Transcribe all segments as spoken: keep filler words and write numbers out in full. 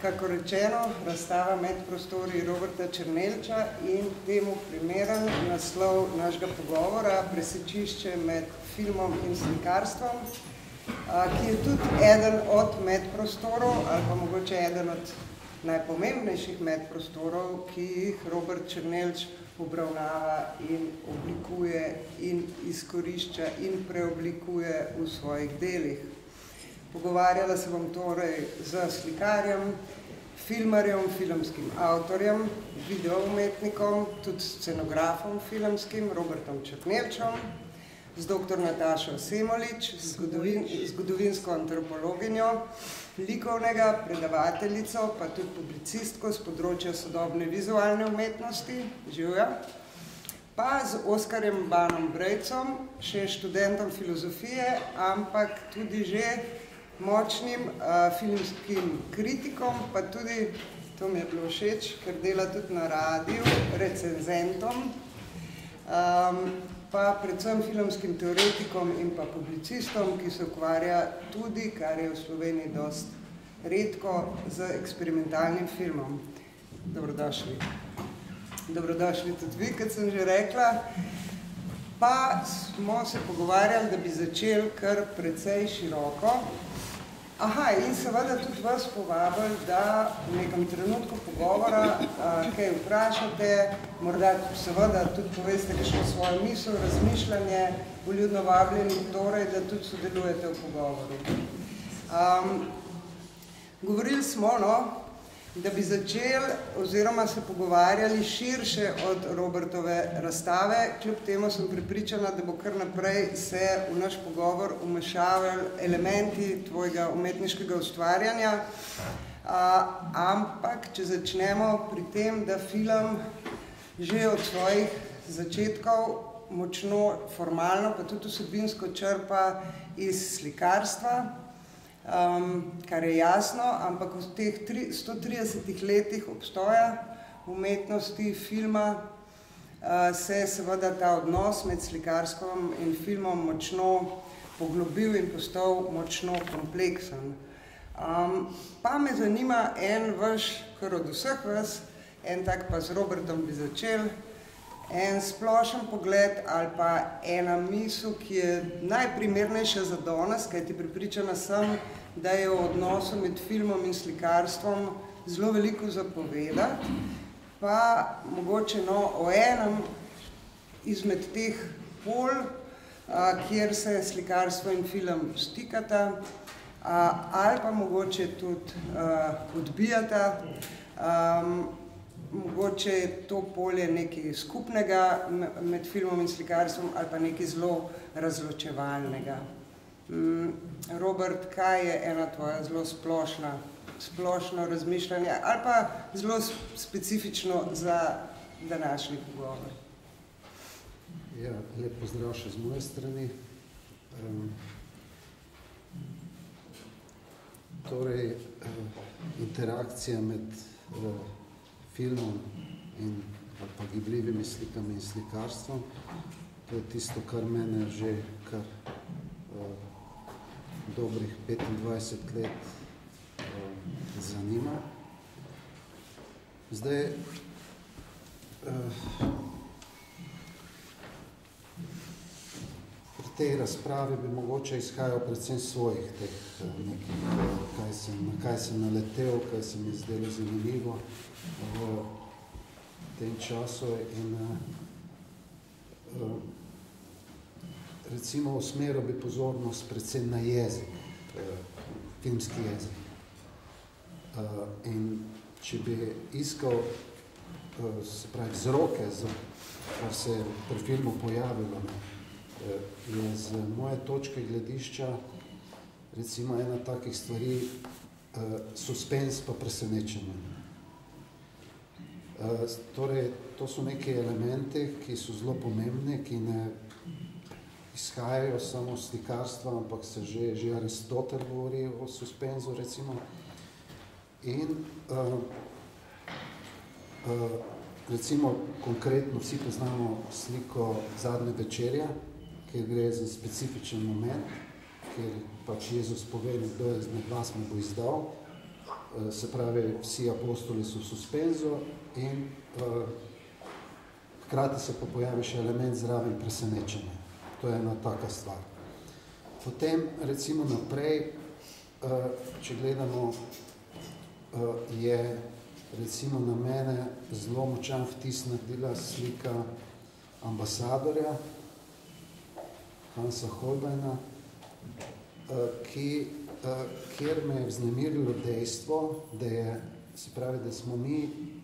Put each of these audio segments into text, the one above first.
Kako rečeno, razstava Medprostori Roberta Černelča in temu primeren naslov našega pogovora Presečišče med filmom in slikarstvom, ki je tudi eden od medprostorov ali pa mogoče eden od najpomembnejših medprostorov, ki jih Robert Černelč obravnava in oblikuje in izkorišča in preoblikuje v svojih delih. Pogovarjala se bom torej z slikarjem, filmarjem, filmskim avtorjem, videoumetnikom, tudi scenografom filmskim, Robertom Černelčem, z doktor Natašo Semolič, zgodovin, zgodovinsko antropologinjo, likovnega predavateljico, pa tudi publicistko z področja sodobne vizualne umetnosti, živja, pa z Oskarjem Banom Brejcom, še študentom filozofije, ampak tudi že močnim uh, filmskim kritikom, pa tudi, to mi je bilo všeč, ker dela tudi na radiju, recenzentom, um, pa predvsem filmskim teoretikom in pa publicistom, ki se ukvarja tudi, kar je v Sloveniji dost redko, z eksperimentalnim filmom. Dobrodošli. Dobrodošli tudi vi, kot sem že rekla. Pa smo se pogovarjali, da bi začeli kar precej široko. Aha, in seveda tudi vas povabili, da v nekem trenutku pogovora a, kaj vprašate, morda seveda tudi poveste kakšno svojo misel, razmišljanje, vljudno vabljeni, torej, da tudi sodelujete v pogovoru. Um, govorili smo, no, da bi začeli oziroma se pogovarjali širše od Robertove razstave, kljub temu sem prepričana, da bo kar naprej se v naš pogovor umešavali elementi tvojega umetniškega ustvarjanja, a, ampak če začnemo pri tem, da film že od svojih začetkov močno formalno, pa tudi vsebinsko črpa iz slikarstva, Um, kar je jasno, ampak v teh sto tridesetih letih obstoja umetnosti, filma, uh, se je seveda ta odnos med slikarstvom in filmom močno poglobil in postal močno kompleksen. Um, pa me zanima en vaš, kar od vseh vas, en tak pa z Robertom bi začel, en splošen pogled ali pa ena misel, ki je najprimernejša za danes, kajti prepričana sem, da je v odnosu med filmom in slikarstvom zelo veliko zapovedati, pa mogoče no, o enem izmed teh pol, a, kjer se slikarstvo in film stikata, a, ali pa mogoče tudi a, odbijata. Um, Mogoče je to polje nekaj skupnega med filmom in slikarstvom ali pa nekaj zelo razločevalnega. Robert, kaj je ena tvoja zelo splošna, splošno razmišljanje ali pa zelo specifično za današnji pogovor? Ja, lep pozdrav še z moje strani. Um, torej, uh, interakcija med uh, filmom in ali pa gibljivimi slikami in slikarstvom. To je tisto, kar mene že kar uh, dobrih petindvajset let uh, zanima. Zdaj, uh, pri tej razpravi bi mogoče izhajal predvsem svojih teh uh, nekih, uh, kaj sem, na kaj sem naletel, kaj se mi zdelo zanimivo v tem času in uh, recimo usmeril bi pozornost predvsem na jezik, uh, filmski jezik. Uh, in če bi iskal uh, se pravi vzroke, za kar se je pri filmu pojavilo, ne, uh, je z moje točke gledišča recimo ena takih stvari uh, suspens pa presenečenje. Uh, torej, to so neki elementi, ki so zelo pomembni, ki ne izhajajo samo slikarstva, ampak se že, že Aristotel govori o suspenzu, recimo. In uh, uh, recimo konkretno vsi poznamo sliko Zadnje večerja, kjer gre za specifičen moment, kjer pač Jezus pove, kdo je med vas me bo izdal. se pravi, vsi apostoli so v suspenzu in hkrati se pa pojavi še element zraven presenečenja. To je ena taka stvar. Potem, recimo naprej, če gledamo, je recimo na mene zelo močan vtis naredila slika ambasadorja Hansa Holbeina, ki, kjer me je vznemirilo dejstvo, da je, se pravi, da smo mi,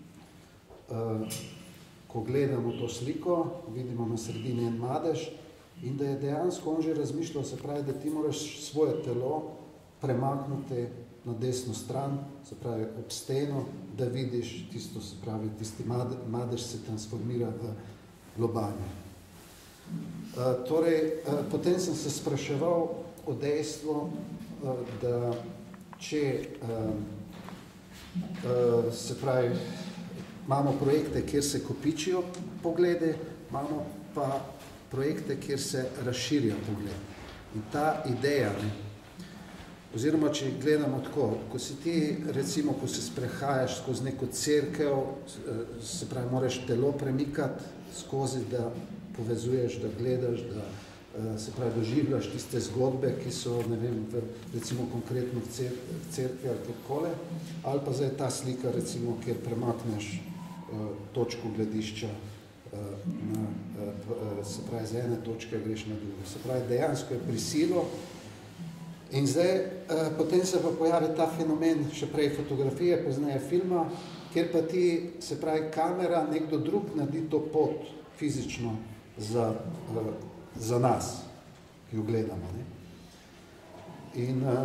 ko gledamo to sliko, vidimo na sredini en madež in da je dejansko on že razmišljal, se pravi, da ti moraš svoje telo premaknuti na desno stran, se pravi, ob steno, da vidiš tisto, se pravi, tisti madež se transformira v lobanje. Uh, torej, uh, potem sem se spraševal o dejstvu, uh, da če uh, uh, se pravi, imamo projekte, kjer se kopičijo poglede, imamo pa projekte, kjer se razširja pogled. In ta ideja, ne, oziroma, če gledamo tako, ko si ti, recimo, ko se sprehajaš skozi neko cerkev, se pravi, moraš telo premikati skozi, da povezuješ, da gledaš, da se pravi, doživljaš tiste zgodbe, ki so, ne vem, v, recimo konkretno v, cer v cerkvi ali kjerkole, ali pa zdaj ta slika, recimo, kjer premakneš uh, točko gledišča, uh, na, uh, se pravi, z ene točke greš na drugo. Se pravi, dejansko je prisilo. In zdaj, uh, potem se pa pojavi ta fenomen še prej fotografije, poznaje filma, kjer pa ti, se pravi, kamera, nekdo drug naredi to pot fizično za, uh, za nas, ki jo gledamo. Ne? In uh,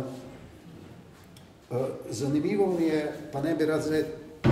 uh, zanimivo mi je, pa ne bi rad zdaj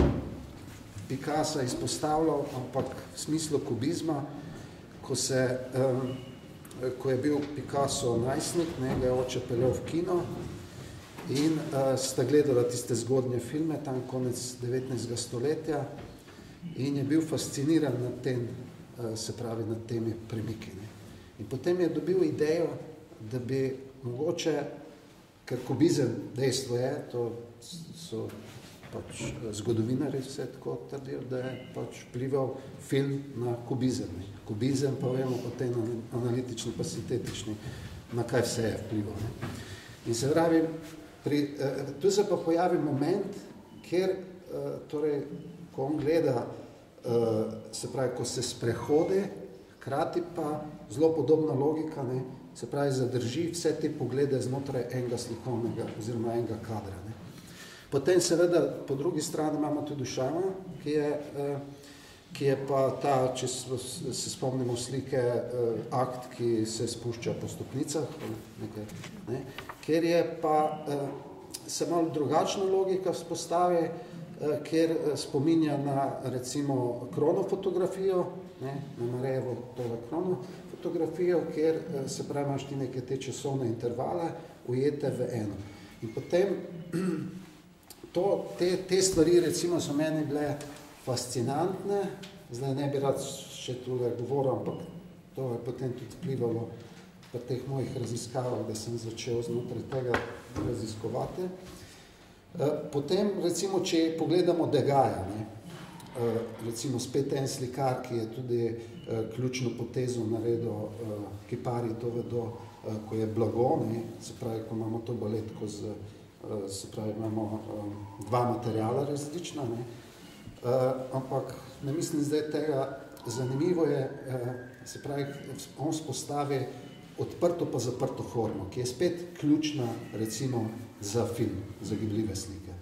Picassa izpostavljal, ampak v smislu kubizma, ko se, um, ko je bil Picasso najstnik, ne, ga je oče peljal v kino in uh, sta gledala tiste zgodnje filme, tam konec devetnajstega stoletja in je bil fasciniran nad tem, uh, se pravi, nad temi premiki. Ne. In potem je dobil idejo, da bi mogoče, ker kubizem dejstvo je, to so pač zgodovinari vse tako trdijo, da je pač vplival film na kubizem. Ne. Kubizem pa vemo potem analitični pa sintetični, na kaj vse je vplival. Ne. In se pravi, pri, eh, tu se pa pojavi moment, kjer, eh, torej, ko on gleda, eh, se pravi, ko se sprehode, hkrati pa zelo podobna logika, ne, se pravi, zadrži vse te poglede znotraj enega slikovnega oziroma enega kadra. Ne. Potem seveda po drugi strani imamo tudi Dušana, ki je, ki je pa ta, če se spomnimo slike, akt, ki se spušča po stopnicah, nekaj, ne, kjer je pa se malo drugačna logika vzpostavi, kjer spominja na recimo kronofotografijo, ne, na Marejevo tole kronofotografijo, kjer se pravi, imaš ti neke te časovne intervale ujete v eno. In potem To, te, te stvari, recimo, so meni bile fascinantne, zdaj ne bi rad še tole govoril, ampak to je potem tudi vplivalo pri teh mojih raziskavah, da sem začel znotraj tega raziskovati. Potem, recimo, če pogledamo Degaja, ne, recimo spet en slikar, ki je tudi ključno potezo naredil, kipari to vedo, ko je blago, ne, se pravi, ko imamo to baletko z se pravi, imamo um, dva materijala različna, ne? Uh, ampak ne mislim zdaj tega, zanimivo je, uh, se pravi, on spostavi odprto pa zaprto formo, ki je spet ključna, recimo, za film, za gibljive slike.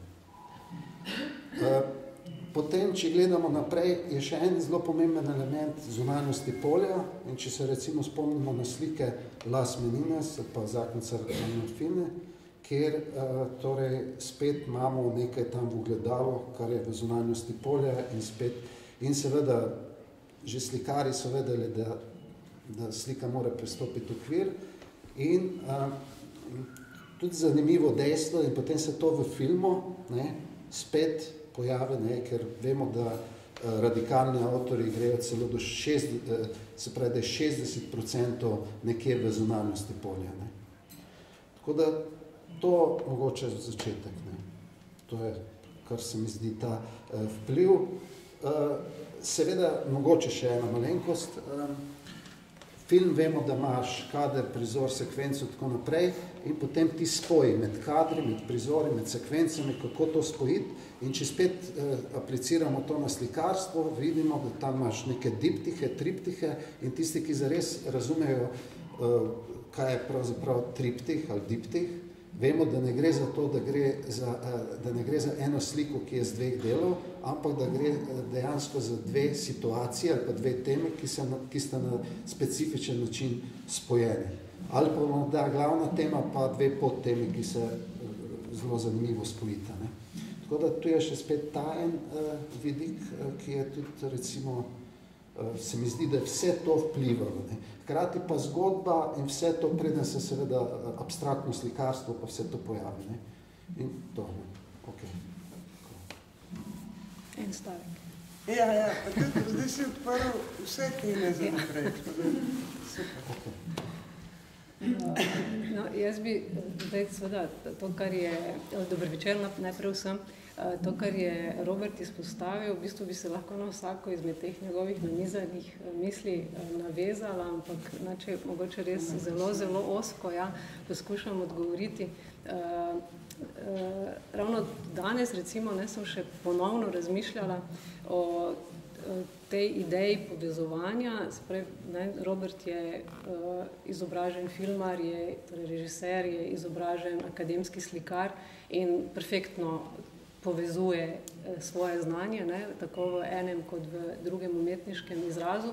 Uh, potem, če gledamo naprej, je še en zelo pomemben element zunanjosti polja in če se recimo spomnimo na slike Las Menines, pa Zakoncar Filme, kjer uh, torej spet imamo nekaj tam v ogledalu, kar je v zunanjosti polja in spet, in seveda že slikari so vedeli, da, da slika mora prestopiti okvir in uh, tudi zanimivo dejstvo in potem se to v filmu, ne, spet pojavi, ne, ker vemo, da uh, radikalni avtori grejo celo do šest, uh, se pravi, da je šestdeset procentov nekje v zunanjosti polja. Ne. Tako da to mogoče začetek. Ne. To je, kar se mi zdi ta uh, vpliv. Uh, seveda, mogoče še ena malenkost. Um, film vemo, da imaš kader, prizor, sekvenco in tako naprej in potem ti spoji med kadri, med prizori, med sekvencami, kako to spojiti. In če spet uh, apliciramo to na slikarstvo, vidimo, da tam imaš neke diptihe, triptihe in tisti, ki zares razumejo, uh, kaj je pravzaprav triptih ali diptih, vemo, da ne gre za to, da, gre za, da ne gre za eno sliko, ki je z dveh delov, ampak da gre dejansko za dve situacije ali pa dve teme, ki, se na, ki sta na specifičen način spojeni. Ali pa morda glavna tema pa dve podtemi, ki se zelo zanimivo spojita. Ne? Tako da tu je še spet ta en uh, vidik, uh, ki je tudi recimo, uh, se mi zdi, da je vse to vplivalo. Ne? Hkrati pa zgodba in vse to, preden se seveda abstraktno slikarstvo pa vse to pojavi. Ne? In to, ne? Ok. En stavek. Ja, ja, pa tudi zdaj si odprl vse teme za naprej. Super. Okay. No, jaz bi zdaj seveda to, kar je, dober večer najprej vsem, to, kar je Robert izpostavil, v bistvu bi se lahko na vsako izmed teh njegovih nanizanih misli navezala, ampak znači, mogoče res zelo, zelo osko, ja, poskušam odgovoriti. Uh, uh, ravno danes, recimo, ne, sem še ponovno razmišljala o tej ideji povezovanja. Sprej, ne, Robert je uh, izobražen filmar, je torej režiser, je izobražen akademski slikar in perfektno povezuje svoje znanje, ne, tako v enem kot v drugem umetniškem izrazu.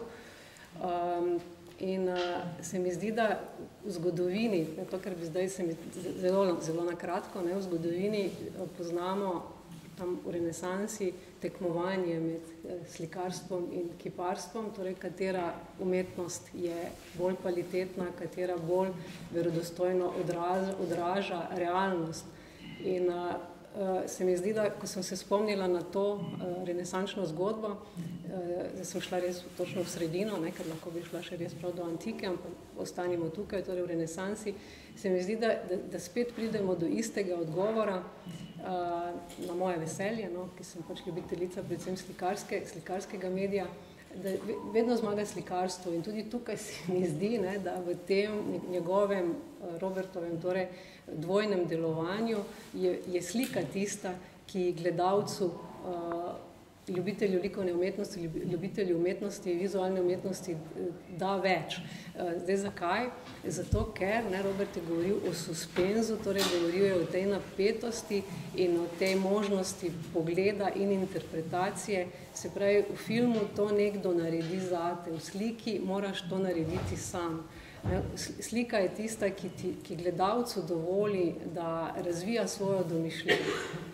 Um, in uh, se mi zdi, da v zgodovini, ne, to, kar bi zdaj se mi zelo, zelo nakratko, ne, v zgodovini poznamo tam v renesansi tekmovanje med slikarstvom in kiparstvom, torej katera umetnost je bolj kvalitetna, katera bolj verodostojno odraža, odraža realnost. In uh, se mi zdi, da ko sem se spomnila na to uh, renesančno zgodbo, uh, sem šla res točno v sredino, ne, ker lahko bi šla še res prav do antike, ampak ostanimo tukaj, torej v renesansi, se mi zdi, da, da, da spet pridemo do istega odgovora uh, na moje veselje, no, ki sem pač ljubiteljica predvsem slikarske, slikarskega medija, da vedno zmaga slikarstvo in tudi tukaj se mi zdi, ne, da v tem njegovem Robertovem torej dvojnem delovanju je, je slika tista, ki gledalcu, uh, ljubitelju likovne umetnosti, ljubitelju umetnosti, vizualne umetnosti da več. Uh, zdaj zakaj? Zato, ker ne, Robert je govoril o suspenzu, torej govoril je o tej napetosti in o tej možnosti pogleda in interpretacije. Se pravi, v filmu to nekdo naredi zate, v sliki moraš to narediti sam. Slika je tista, ki, ti, ki gledalcu dovoli, da razvija svojo domišljijo.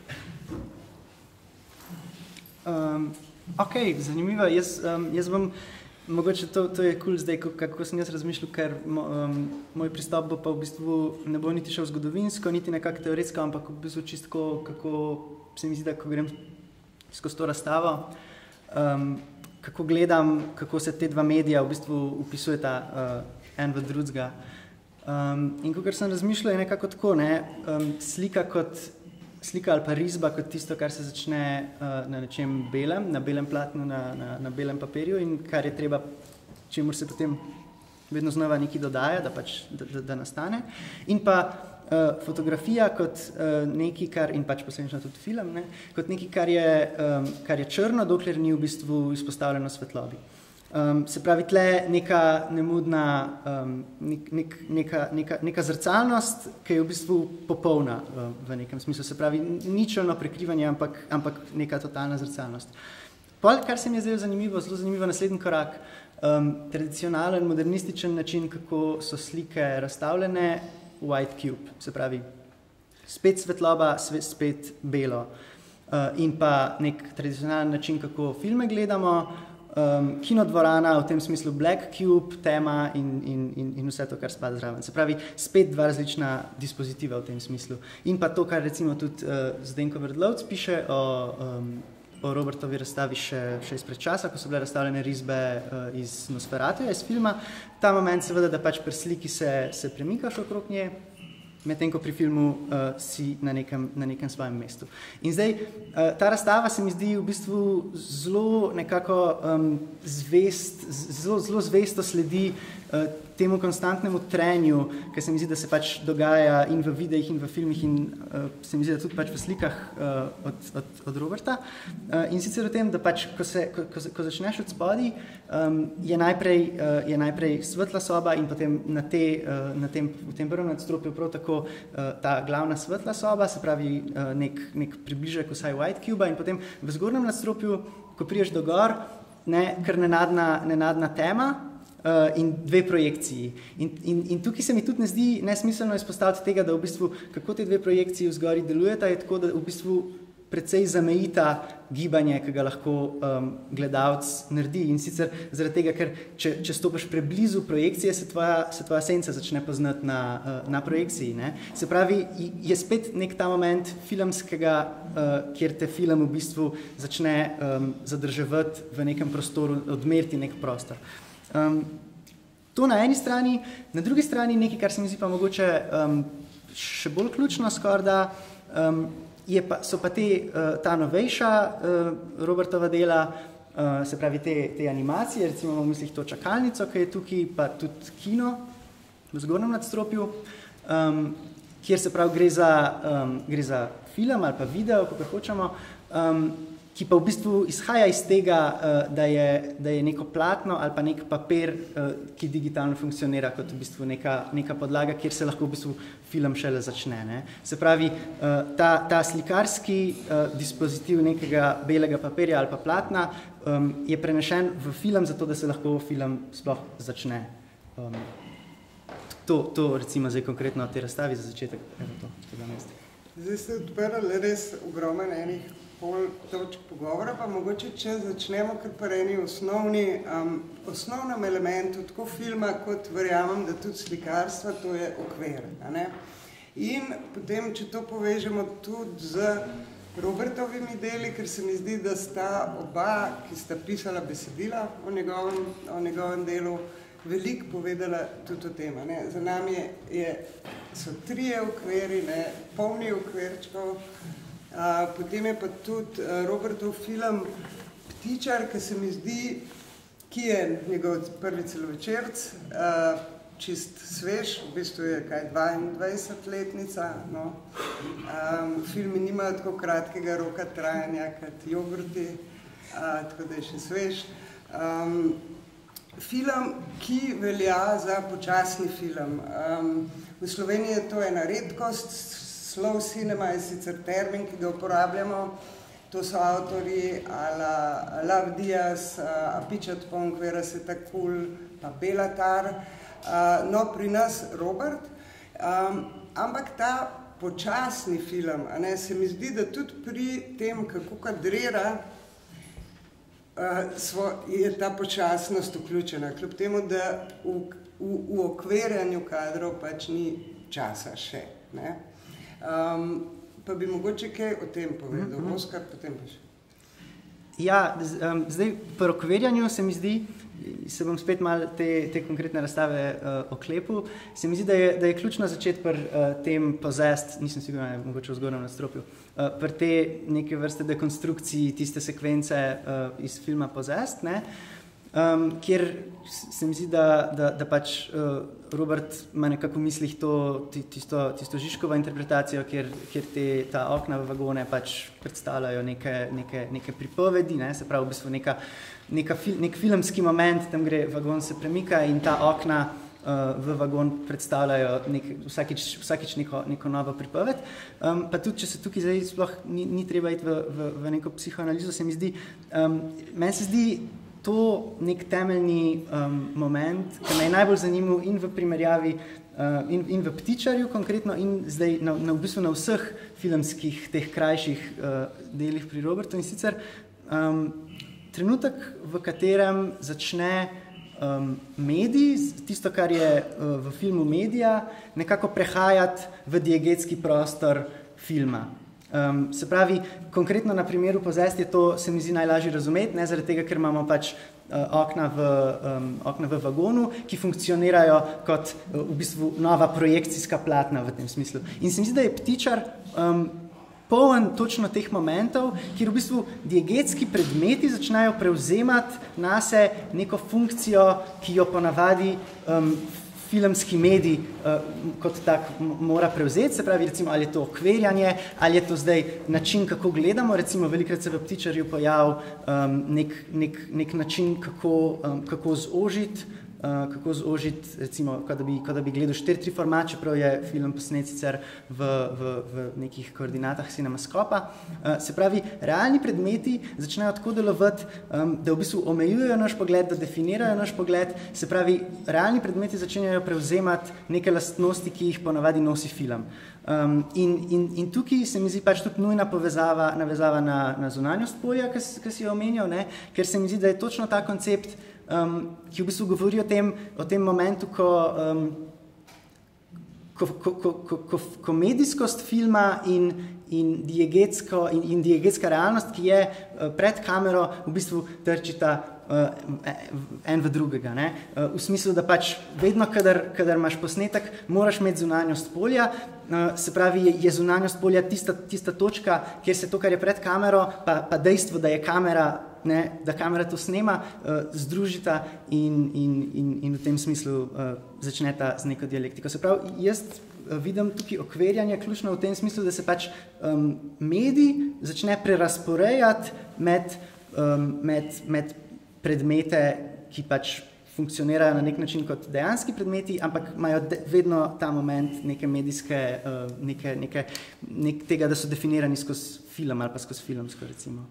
Um, ok, zanimivo. Jaz, um, jaz bom, mogoče to, to je cool zdaj, kako sem jaz razmišljal, ker um, moj pristop bo pa v bistvu ne bo niti šel zgodovinsko, niti nekako teoretsko, ampak v bistvu čisto, kako se mi zdi, da ko grem skozi to razstavo, um, kako gledam, kako se te dva medija v bistvu upisujeta uh, en v drugega. Um, in kakor sem razmišljal, je nekako tako, ne, um, slika kot slika ali pa risba kot tisto, kar se začne uh, na nečem belem, na belem platnu, na, na, na belem papirju in kar je treba, čemur se potem vedno znova nekaj dodaja, da pač, da, da, da nastane. In pa uh, fotografija kot uh, nekaj, kar, in pač posledično tudi film, ne, kot nekaj, kar je, um, kar je črno, dokler ni v bistvu izpostavljeno svetlobi. Um, se pravi, tle neka nemudna, um, nek, nek, neka, neka, neka zrcalnost, ki je v bistvu popolna uh, v nekem smislu. Se pravi, ničelno prekrivanje, ampak, ampak neka totalna zrcalnost. Pol, kar se mi je zdaj zanimivo, zelo zanimivo naslednji korak, um, tradicionalen, modernističen način, kako so slike razstavljene, white cube. Se pravi, spet svetloba, spet belo. Uh, in pa nek tradicionalen način, kako filme gledamo, Um, kinodvorana, v tem smislu black cube, tema in, in, in, in vse to, kar spada zraven. Se pravi, spet dva različna dispozitiva v tem smislu. In pa to, kar recimo tudi uh, Zdenko Verdlovc piše o, um, o Robertovi razstavi še, še izpred časa, ko so bile razstavljene risbe uh, iz Nosferatuja, iz filma. Ta moment seveda, da pač pri sliki se, se premikaš okrog nje medtem ko pri filmu uh, si na nekem, na nekem svojem mestu. In zdaj, uh, ta razstava se mi zdi v bistvu zelo nekako um, zvest, zelo, zelo zvesto sledi uh, temu konstantnemu trenju, ki se mi zdi, da se pač dogaja in v videih, in v filmih, in uh, se mi zdi, da tudi pač v slikah uh, od, od, od Roberta. Uh, in sicer o tem, da pač, ko, se, ko, ko, ko začneš od spodaj, um, je, najprej, uh, je najprej svetla soba in potem na, te, uh, na tem, v tem prvem nadstropju prav tako uh, ta glavna svetla soba, se pravi uh, nek, nek približek vsaj White Cube, in potem v zgornjem nadstropju, ko priješ do gor, ne, kar nenadna, nenadna tema, Uh, in dve projekciji. In, in, in tukaj se mi tudi ne zdi nesmiselno izpostaviti tega, da v bistvu, kako te dve projekciji vzgori delujeta, je tako, da v bistvu precej zamejita gibanje, ki ga lahko um, gledalec naredi. In sicer zaradi tega, ker če, če stopiš preblizu projekcije, se tvoja, se tvoja senca začne poznati na, uh, na projekciji. Ne? Se pravi, je spet nek ta moment filmskega, uh, kjer te film v bistvu začne um, zadrževati v nekem prostoru, odmeriti nek prostor. Um, to na eni strani, na drugi strani nekaj, kar se mi zdi pa mogoče um, še bolj ključno skoraj, da um, je pa, so pa te, uh, ta novejša uh, Robertova dela, uh, se pravi te, te animacije, recimo v mislih to čakalnico, ki je tukaj, pa tudi kino v zgornjem nadstropju, um, kjer se pravi gre za, um, gre za film ali pa video, kako hočemo, um, ki pa v bistvu izhaja iz tega, da je, da je neko platno ali pa nek papir, ki digitalno funkcionira kot v bistvu neka, neka podlaga, kjer se lahko v bistvu film šele začne. Ne? Se pravi, ta, ta slikarski dispozitiv nekega belega papirja ali pa platna je prenešen v film, zato da se lahko film sploh začne. To, to recimo zdaj konkretno te razstavi za začetek. Evo to, tega mesta. Zdaj ste odprli res ogromen enih pol točk pogovora, pa mogoče, če začnemo kar pa eni osnovni, um, osnovnem elementu, tako filma, kot verjamem, da tudi slikarstva, to je okvir. A ne? In potem, če to povežemo tudi z Robertovimi deli, ker se mi zdi, da sta oba, ki sta pisala besedila o njegovem, o njegovem delu, veliko povedala tudi o tem. Ne? Za nami je, je, so trije okviri, ne? Polni okvirčkov. Uh, potem je pa tudi uh, Robertov film Ptičar, ki se mi zdi, ki je njegov prvi celovečerc, uh, čist svež, v bistvu je kaj dvaindvajsetletnica. No? Um, filmi nimajo tako kratkega roka trajanja kot jogurti, uh, tako da je še svež. Um, film, ki velja za počasni film. Um, v Sloveniji je to ena redkost. Slow cinema je sicer termin, ki ga uporabljamo. To so avtori ala Lav Diaz, Apichat Pong, Vera Setakul, pa Belatar. No, pri nas Robert. Um, ampak ta počasni film, a ne, se mi zdi, da tudi pri tem, kako kadrira, uh, svo, je ta počasnost vključena. Kljub temu, da v, v, v okvirjanju kadrov pač ni časa še. Ne? Um, pa bi mogoče kaj o tem povedal, mm-hmm. Oskar, potem pa še. Ja, um, zdaj pri okvirjanju se mi zdi, se bom spet malo te, te konkretne razstave uh, oklepil, se mi zdi, da je, da je ključno začeti pri uh, tem possessed, nisem sigurno, mogoče v zgornjem nadstropju, uh, pri te neke vrste dekonstrukciji tiste sekvence uh, iz filma Possessed, ne, um, kjer se mi zdi, da, da, da pač uh, Robert ima nekako v mislih to, tisto, tisto Žižkovo interpretacijo, kjer, kjer te, ta okna v vagone pač predstavljajo neke, neke, neke pripovedi, ne? Se pravi v bistvu neka, neka fil, nek filmski moment, tam gre, vagon se premika in ta okna uh, v vagon predstavljajo nek, vsakič, vsakič neko, neko novo pripoved. Um, pa tudi, če se tukaj zdaj sploh ni, ni treba iti v, v, v neko psihoanalizo, se mi zdi, um, meni se zdi, to nek temeljni um, moment, ki me je najbolj zanimil in v primerjavi uh, in, in v Ptičarju konkretno in zdaj na, na, v bistvu na vseh filmskih teh krajših uh, delih pri Robertu. In sicer um, trenutek, v katerem začne um, medij, tisto, kar je uh, v filmu medija, nekako prehajati v diegetski prostor filma. Um, se pravi, konkretno na primeru Possessed je to, se mi zdi najlažje razumeti, ne, zaradi tega, ker imamo pač okna v, um, okna v vagonu, ki funkcionirajo kot uh, v bistvu nova projekcijska platna v tem smislu. In se mi zdi, da je Ptičar um, poln točno teh momentov, kjer v bistvu diegetski predmeti začnejo prevzemati nase neko funkcijo, ki jo ponavadi um, filmski medij uh, kot tak mora prevzeti, se pravi, recimo, ali je to okvirjanje, ali je to zdaj način, kako gledamo, recimo, velikrat se v Ptičarju pojav um, nek, nek, nek način, kako, um, kako zožiti, uh, kako zožiti, recimo, kot da bi, kot da bi gledal štiri tri format, čeprav je film posnet sicer v, v, v nekih koordinatah Cinemaskopa. Uh, se pravi, realni predmeti začnejo tako delovati, um, da v bistvu omejujejo naš pogled, da definirajo naš pogled, se pravi, realni predmeti začenjajo prevzemati neke lastnosti, ki jih ponavadi nosi film. Um, in, in, in tukaj se mi zdi pač tudi nujna povezava, navezava na, na zunanjost polja, ki si jo omenjal, ne? Ker se mi zdi, da je točno ta koncept, um, ki v bistvu govori o tem, o tem momentu, ko, um, ko, ko, ko, ko, ko, ko medijskost filma in, in, diegetsko, in, in diegetska realnost, ki je pred kamero, v bistvu trčita Uh, en v drugega. Ne? Uh, v smislu, da pač vedno, kadar, kadar imaš posnetek, moraš imeti zunanjost polja, uh, se pravi, je, je zunanjost polja tista, tista točka, kjer se to, kar je pred kamero, pa, pa dejstvo, da je kamera, ne, da kamera to snema, uh, združita in, in, in, in v tem smislu uh, začneta z neko dialektiko. Se pravi, jaz vidim tukaj okvirjanje ključno v tem smislu, da se pač um, medij začne prerasporejati med, um, med, med predmete, ki pač funkcionirajo na nek način kot dejanski predmeti, ampak imajo de, vedno ta moment neke medijske, uh, neke, neke, nek tega, da so definirani skozi film ali pa skozi filmsko, recimo.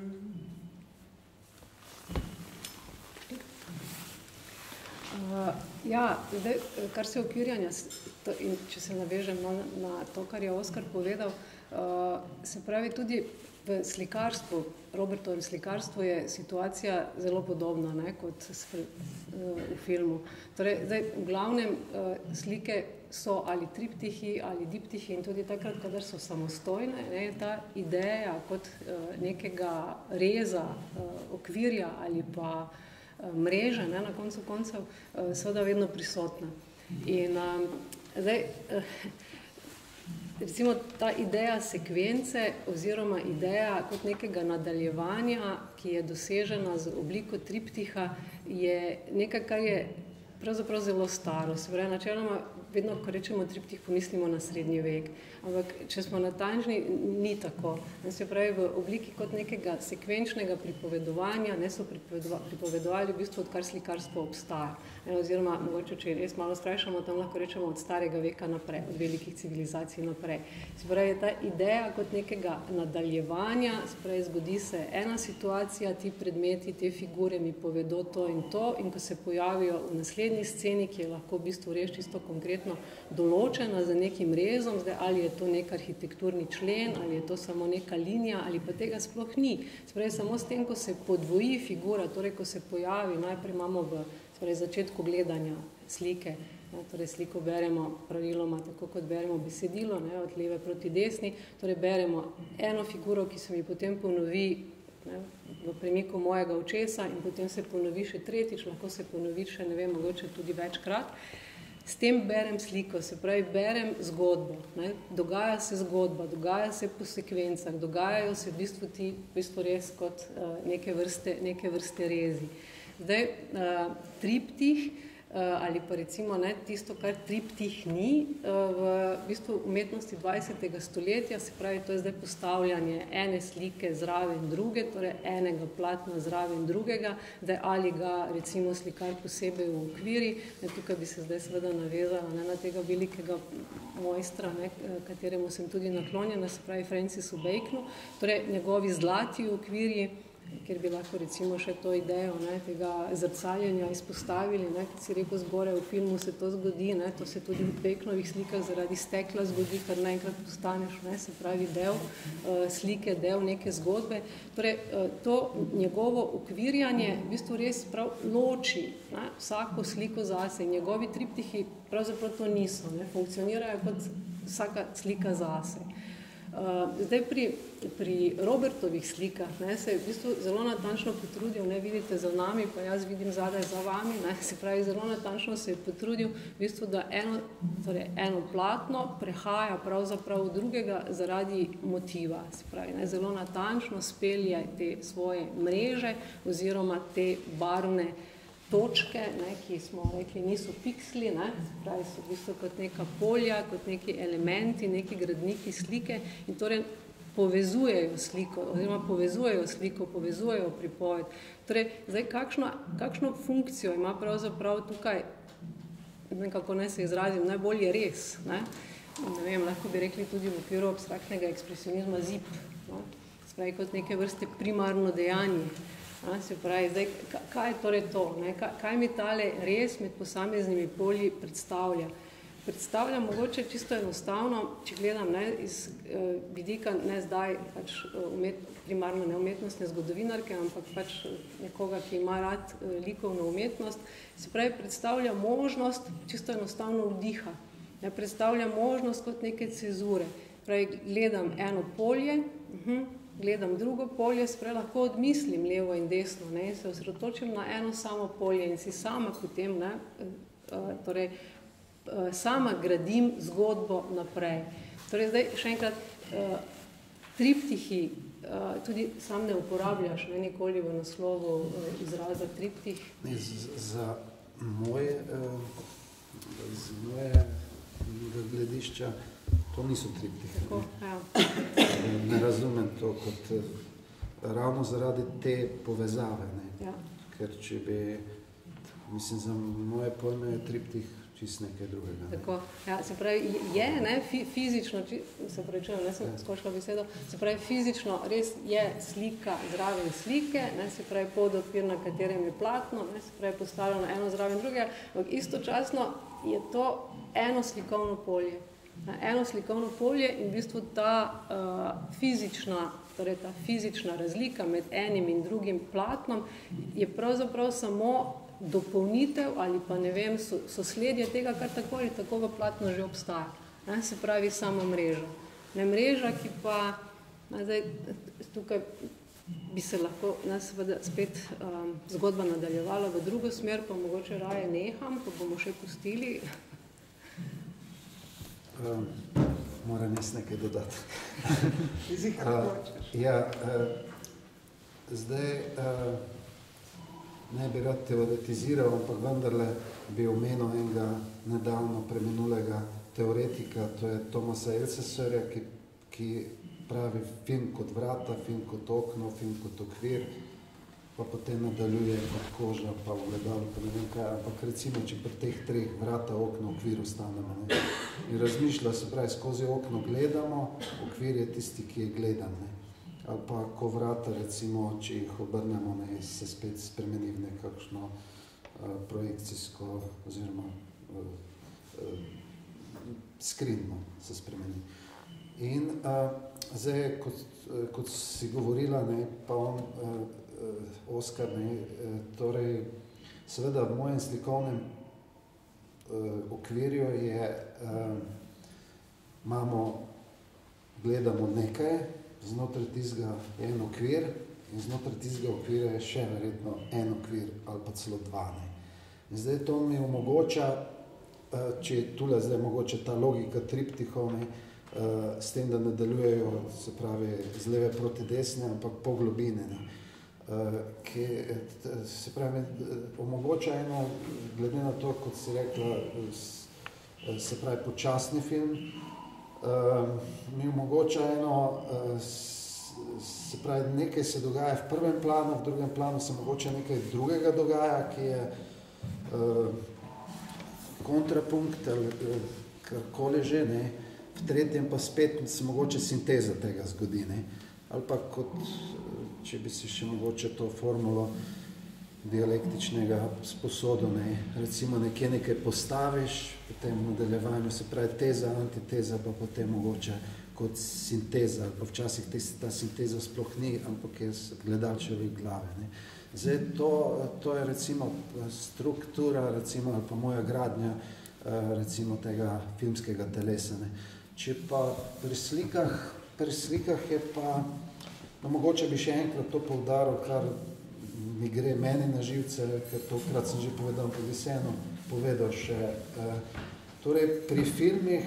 Uh, ja, zdaj, kar se okvirjanja, to, in če se navežem na, na to, kar je Oskar povedal, uh, se pravi tudi v slikarstvu, Robertovem slikarstvu je situacija zelo podobna, ne, kot v filmu. Torej, zdaj, v glavnem slike so ali triptihi ali diptihi in tudi takrat, kadar so samostojne, ne, ta ideja kot nekega reza, okvirja ali pa mreže, ne, na koncu koncev, seveda vedno prisotna. In zdaj, recimo ta ideja sekvence oziroma ideja kot nekega nadaljevanja, ki je dosežena z obliko triptiha, je nekaj, kar je pravzaprav zelo staro. Se pravi, načeloma, vedno, ko rečemo triptih, pomislimo na srednji vek. Ampak, če smo natančni, ni tako. Se pravi, v obliki kot nekega sekvenčnega pripovedovanja, ne so pripovedovali v bistvu, odkar slikarstvo obstaja. Oziroma, mogoče, če res malo skrajšamo, tam lahko rečemo od starega veka naprej, od velikih civilizacij naprej. Se pravi, je ta ideja kot nekega nadaljevanja, se pravi, zgodi se ena situacija, ti predmeti, te figure mi povedo to in to, in ko se pojavijo v naslednji sceni, ki je lahko v bistvu res čisto konkretno določena z nekim rezom, zdaj ali je to nek arhitekturni člen, ali je to samo neka linija, ali pa tega sploh ni. Se pravi, samo s tem, ko se podvoji figura, torej, ko se pojavi, najprej imamo v torej, začetku gledanja slike, ne, torej sliko beremo praviloma tako, kot beremo besedilo, ne, od leve proti desni, torej beremo eno figuro, ki se mi potem ponovi, ne, v premiku mojega očesa in potem se ponovi še tretjič, lahko se ponovi še, ne vem, mogoče tudi večkrat. S tem berem sliko, se pravi, berem zgodbo, ne? Dogaja se zgodba, dogaja se po sekvencah, dogajajo se v bistvu ti v bistvu res kot uh, neke, vrste, neke vrste rezi. Zdaj, uh, triptih uh, ali pa recimo ne, tisto, kar triptih ni uh, v bistvu umetnosti dvajsetega stoletja, se pravi, to je zdaj postavljanje ene slike zraven druge, torej enega platna zraven drugega, da ali ga recimo slikar posebej v okviri, ne, tukaj bi se zdaj seveda navezala ne, na tega velikega mojstra, ne, kateremu sem tudi naklonjena, se pravi Francisu Baconu, torej njegovi zlati okvirji, kjer bi lahko recimo še to idejo ne, tega zrcaljenja izpostavili, ne, kot si rekel zgore, v filmu se to zgodi, ne, to se tudi v Baconovih slikah zaradi stekla zgodi, kar naenkrat postaneš, ne, se pravi del uh, slike, del neke zgodbe. Torej, uh, to njegovo okvirjanje v bistvu res prav loči ne, vsako sliko zase. Njegovi triptihi pravzaprav to niso, ne, funkcionirajo kot vsaka slika zase. Zdaj pri, pri Robertovih slikah ne, se je v bistvu zelo natančno potrudil, ne vidite za nami, pa jaz vidim zadaj za vami, ne, se pravi zelo natančno se je potrudil v bistvu, da eno, torej eno platno prehaja pravzaprav drugega zaradi motiva, se pravi, ne, zelo natančno spelje te svoje mreže oziroma te barvne točke, ne, ki smo rekli niso piksli, ne, pravi so v bistvu kot neka polja, kot neki elementi, neki gradniki slike in torej povezujejo sliko, oziroma povezujejo sliko, povezujejo pripoved. Torej, zdaj, kakšno, kakšno funkcijo ima pravzaprav tukaj, nekako ne se izrazim, najbolje res, ne, ne vem, lahko bi rekli tudi v okviru abstraktnega ekspresionizma zip, no, se pravi kot neke vrste primarno dejanje. A, se pravi, zdaj, kaj je torej to? Ne? Kaj, kaj mi tale res med posameznimi polji predstavlja? Predstavlja mogoče čisto enostavno, če gledam ne, iz eh, vidika ne zdaj pač, umet, primarno ne umetnostne zgodovinarke, ampak pač nekoga, ki ima rad eh, likovno umetnost, se pravi, predstavlja možnost čisto enostavno vdiha. Ne? Predstavlja možnost kot neke cezure. Pravi, gledam eno polje, uh -huh, gledam drugo polje, sprej lahko odmislim levo in desno, ne, in se osredotočim na eno samo polje in si sama potem, ne, torej, sama gradim zgodbo naprej. Torej, zdaj še enkrat, triptihi, tudi sam ne uporabljaš, ne, nikoli v naslovu izraza triptih. Ne, za moje, za moje gledišča to niso triptihe. Tako, ja. Ne razumem to kot ravno zaradi te povezave, ne. Ja. Ker če bi, mislim, za moje pojme je triptih čist nekaj drugega. Ne. Tako, ja, se pravi, je, ne, fizično, se pravi, čujem, ne, sem skočila besedo, se pravi, fizično res je slika zraven slike, ne, se pravi, pod okvir, na katerem je platno, ne, se pravi, postavljeno eno zraven drugega, ampak istočasno je to eno slikovno polje. Eno slikovno polje in v bistvu ta uh, fizična, torej ta fizična razlika med enim in drugim platnom je pravzaprav samo dopolnitev ali pa ne vem, so, sosledje tega, kar tako ali tako v platnu že obstaja. Ne, se pravi sama mreža. Ne mreža, ki pa, ne, zdaj, tukaj bi se lahko ne, seveda spet um, zgodba nadaljevala v drugo smer, pa mogoče raje neham, pa bomo še pustili. Um, moram jaz nekaj dodati. Jezik, kako hočeš. Uh, ja, uh, zdaj uh, ne bi rad teoretiziral, ampak vendarle bi omenil enega nedavno preminulega teoretika, to je Thomasa Elsesserja, ki, ki pravi film kot vrata, film kot okno, film kot okvir, pa potem nadaljuje kot koža, pa ogledalo, pa ne vem kaj, ampak recimo, če pri teh treh vrata, okno, okvir ostanemo, ne, in razmišlja, se pravi, skozi okno gledamo, okvir je tisti, ki je gledan, ne, ali pa ko vrata, recimo, če jih obrnemo, ne, se spet spremeni v nekakšno uh, projekcijsko, oziroma uh, uh, skrinno se spremeni. In uh, zdaj, kot, uh, kot si govorila, ne, pa on, uh, Oskar, ne, torej, seveda v mojem slikovnem uh, okvirju je, uh, imamo, gledamo nekaj, znotraj tistega je en okvir in znotraj tistega okvira je še verjetno en okvir ali pa celo dva. Ne. In zdaj to mi omogoča, uh, če je tule zdaj mogoče ta logika triptihov, ne, uh, s tem, da nadaljujejo, se pravi, z leve proti desne, ampak po globine, ne. Uh, ki se pravi, omogoča eno, glede na to, kot si rekla, se pravi, počasni film, uh, mi omogoča eno, uh, se pravi, nekaj se dogaja v prvem planu, v drugem planu se mogoče nekaj drugega dogaja, ki je uh, kontrapunkt ali uh, karkoli že, ne, v tretjem pa spet se mogoče sinteza tega zgodi, ne, ali pa kot če bi si še mogoče to formulo dialektičnega sposodu, ne, recimo nekje nekaj postaviš, potem v nadaljevanju se pravi teza, antiteza, pa potem mogoče kot sinteza, pa včasih ta sinteza sploh ni, ampak je gledalčevi glave, ne. Zdaj, to, to je recimo struktura, recimo, ali pa moja gradnja, recimo tega filmskega telesa, ne. Če pa pri slikah pri slikah je pa, no, mogoče bi še enkrat to poudaril, kar mi gre meni na živce, ker tokrat sem že povedal, pa bi se eno povedal še. Torej, pri filmih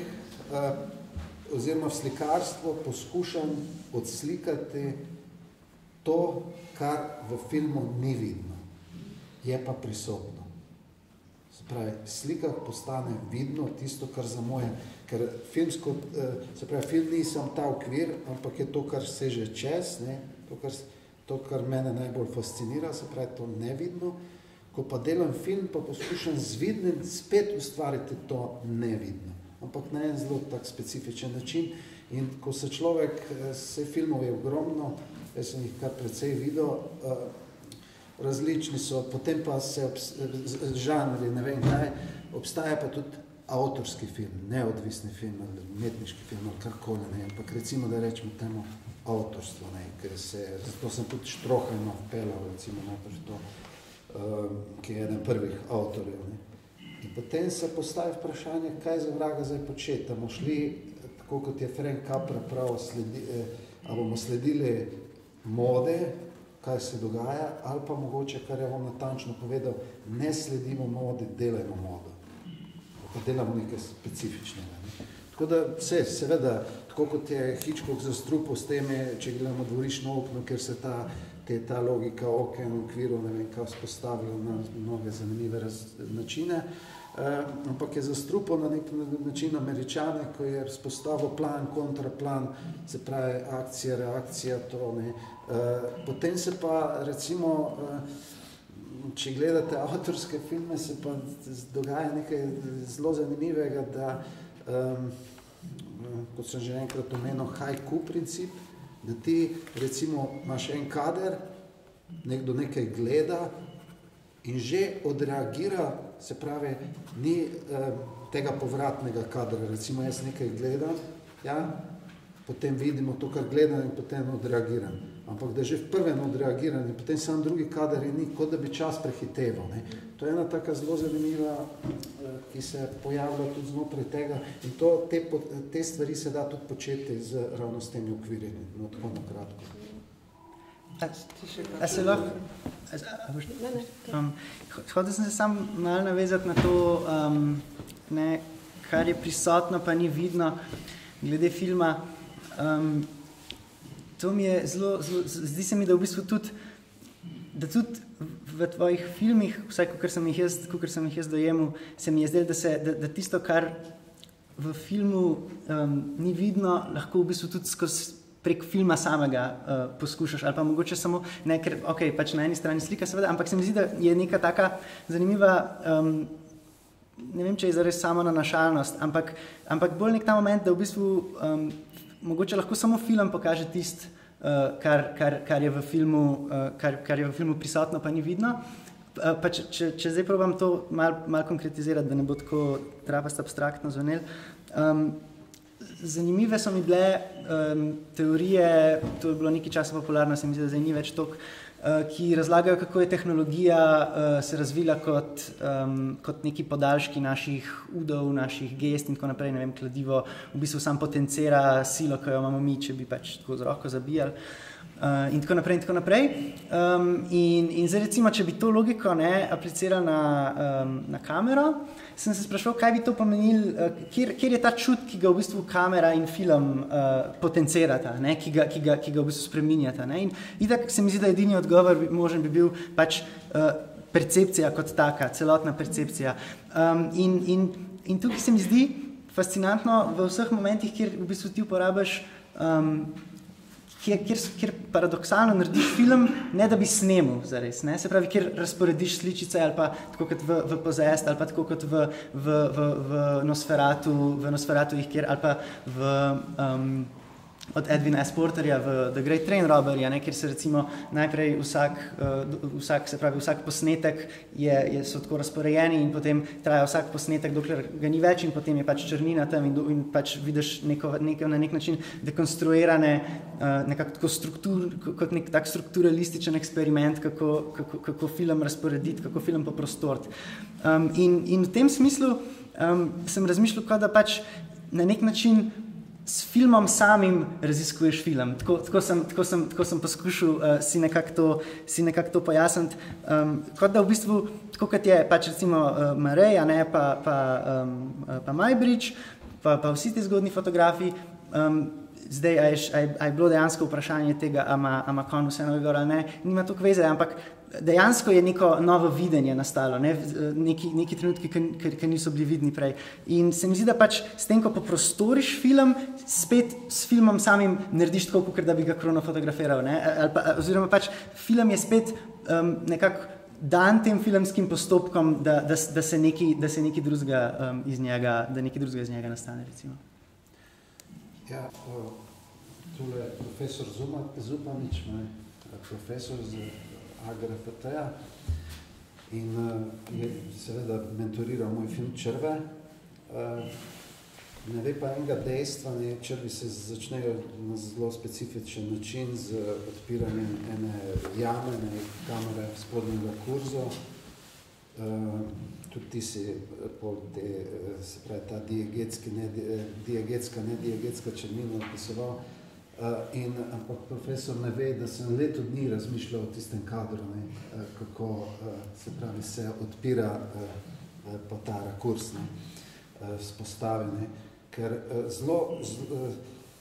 oziroma v slikarstvu poskušam odslikati to, kar v filmu ni vidno, je pa prisotno. Se pravi, slika postane vidno tisto, kar za moje, ker filmsko, se pravi, film ni sam ta okvir, ampak je to, kar seže čez, ne, to, kar, to, kar mene najbolj fascinira, se pravi, to nevidno. Ko pa delam film, pa poskušam z vidnim spet ustvariti to nevidno, ampak na en zelo tak specifičen način. In ko se človek, se filmov je ogromno, jaz sem jih kar precej videl, različni so, potem pa se žanri, ne vem kaj, obstaja pa tudi avtorski film, neodvisni film, umetniški film, ali karkoli, ne, ampak recimo, da rečemo temu avtorstvo, ne, ker se, zato sem tudi Štrohajno vpeljal, recimo, avtorstvo, ki je eden prvih avtorjev, ne. In potem se postavi vprašanje, kaj za vraga zdaj početi, bomo šli, tako kot je Frank Capra prav, sledi, a bomo sledili mode, kaj se dogaja, ali pa mogoče, kar je vam natančno povedal, ne sledimo modi, delajmo modo. Pa delamo nekaj specifičnega. Ne. Tako da se, seveda, tako kot je Hitchcock zastrupil s temi, če gledamo dvorišno okno, ker se ta, te, ta logika oken v okviru, ne vem, kaj vzpostavila na mnoge zanimive raz, načine, Uh, ampak je zastrupil na nek način Američane, ko je vzpostavil plan, kontraplan, se pravi akcija, reakcija, to, ne. Uh, potem se pa, recimo, uh, če gledate avtorske filme, se pa dogaja nekaj zelo zanimivega, da, um, kot sem že enkrat omenil, haiku princip, da ti, recimo, imaš en kader, nekdo nekaj gleda, in že odreagira, se pravi, ni eh, tega povratnega kadra, recimo jaz nekaj gledam, ja, potem vidimo to, kar gledam in potem odreagiram. Ampak da že v prvem odreagiram in potem sam drugi kader in ni, kot da bi čas prehiteval. Ne. To je ena taka zelo zanimiva, eh, ki se pojavlja tudi znotraj tega in to, te, te stvari se da tudi početi z ravno s temi okvirjenji, no tako na kratko. A se lahko? Um, Hodil sem se sam malo navezati na to, um, ne, kar je prisotno, pa ni vidno, glede filma. Um, to mi je zelo, zelo, zdi se mi, da v bistvu tudi, da tudi v tvojih filmih, vsaj kakor sem jih jaz, kakor sem jih jaz dojemal, se mi je zdelo, da, se, da, da tisto, kar v filmu um, ni vidno, lahko v bistvu tudi skozi prek filma samega uh, poskušaš, ali pa mogoče samo, ne, ker, ok, pač na eni strani slika seveda, ampak se mi zdi, da je neka taka zanimiva, um, ne vem, če je zares samo nanašalnost, ampak, ampak bolj nek ta moment, da v bistvu um, mogoče lahko samo film pokaže tist, uh, kar, kar, kar je v filmu, uh, kar, kar je v filmu prisotno, pa ni vidno. Uh, pa če, če, če zdaj probam to malo mal konkretizirati, da ne bo tako trapast abstraktno zvenel, um, zanimive so mi bile um, teorije, to je bilo nekaj časa popularno, se mi zdi, da zdaj ni več toliko, uh, ki razlagajo, kako je tehnologija uh, se razvila kot, um, kot neki podaljški naših udov, naših gest in tako naprej, ne vem, kladivo v bistvu sam potencira silo, ki jo imamo mi, če bi pač tako z roko zabijali. Uh, in tako naprej in tako naprej. Um, in, in zdaj recimo, če bi to logiko ne, aplicirali na, um, na kamero, sem se sprašal, kaj bi to pomenil, uh, kjer, kjer je ta čut, ki ga v bistvu kamera in film uh, potencirata, ne, ki, ga, ki, ga, ki ga v bistvu spreminjata. Ne. In itak se mi zdi, da edini odgovor bi, možen bi bil pač uh, percepcija kot taka, celotna percepcija. Um, in, in, in tukaj se mi zdi fascinantno v vseh momentih, kjer v bistvu ti uporabiš um, Kjer, kjer, kjer paradoksalno narediš film, ne da bi snemal zares, ne? Se pravi, kjer razporediš sličice ali pa tako kot v, v Possessed ali pa tako kot v, v, v, v Nosferatu, v Nosferatu jih kjer ali pa v, um, od Edwina S. Porterja v The Great Train Robbery, ne? Kjer se recimo najprej vsak, uh, vsak, se pravi, vsak posnetek je, je, so tako razporejeni in potem traja vsak posnetek, dokler ga ni več in potem je pač črnina tam in, in pač vidiš neko, neko, na nek način dekonstruirane uh, nekako tako struktur, kot nek tak strukturalističen eksperiment, kako, kako, kako film razporediti, kako film poprostoriti. Um, in, in v tem smislu um, sem razmišljal, da pač na nek način s filmom samim raziskuješ film. Tako, tako, sem, tako, sem, tako sem poskušal uh, si nekako to, si nekako to pojasniti. Um, kot da v bistvu, tako kot je pač recimo uh, Mareja, ne, pa, pa, um, pa Majbrič, pa, pa vsi ti zgodni fotografi, um, zdaj, a je, a, je, a je bilo dejansko vprašanje tega, a ima, a ima kon vse novega ali ne, nima toliko veze, ampak dejansko je neko novo videnje nastalo, ne? neki, neki trenutki, ki niso bili vidni prej. In se mi zdi, da pač s tem, ko poprostoriš film, spet s filmom samim narediš tako, kot da bi ga kronofotografiral. Ne? Ali pa, oziroma pač film je spet um, nekako dan tem filmskim postopkom, da, da, da se nekaj, da se nekaj drugega um, iz njega, da nekaj drugega iz njega nastane, recimo. Ja, uh, tule je profesor Zuma, Zupanič, ne? Profesor z A G R F T-ja in uh, je seveda mentoriral moj film Črve. Uh, ne ve pa enega dejstva, ne, črvi se začnejo na zelo specifičen način z odpiranjem ene jame, ne, kamere spodnjega kurzo. Uh, tudi ti si pol te, se pravi, ta diegetski, ne, diegetska, ne diegetska črnina opisoval. Uh, in, ampak profesor ne ve, da sem leto dni razmišljal o tistem kadru, ne, uh, kako uh, se pravi se odpira uh, pa ta rakurs, ne, uh, spostavi, ne, ker uh, zelo z, uh,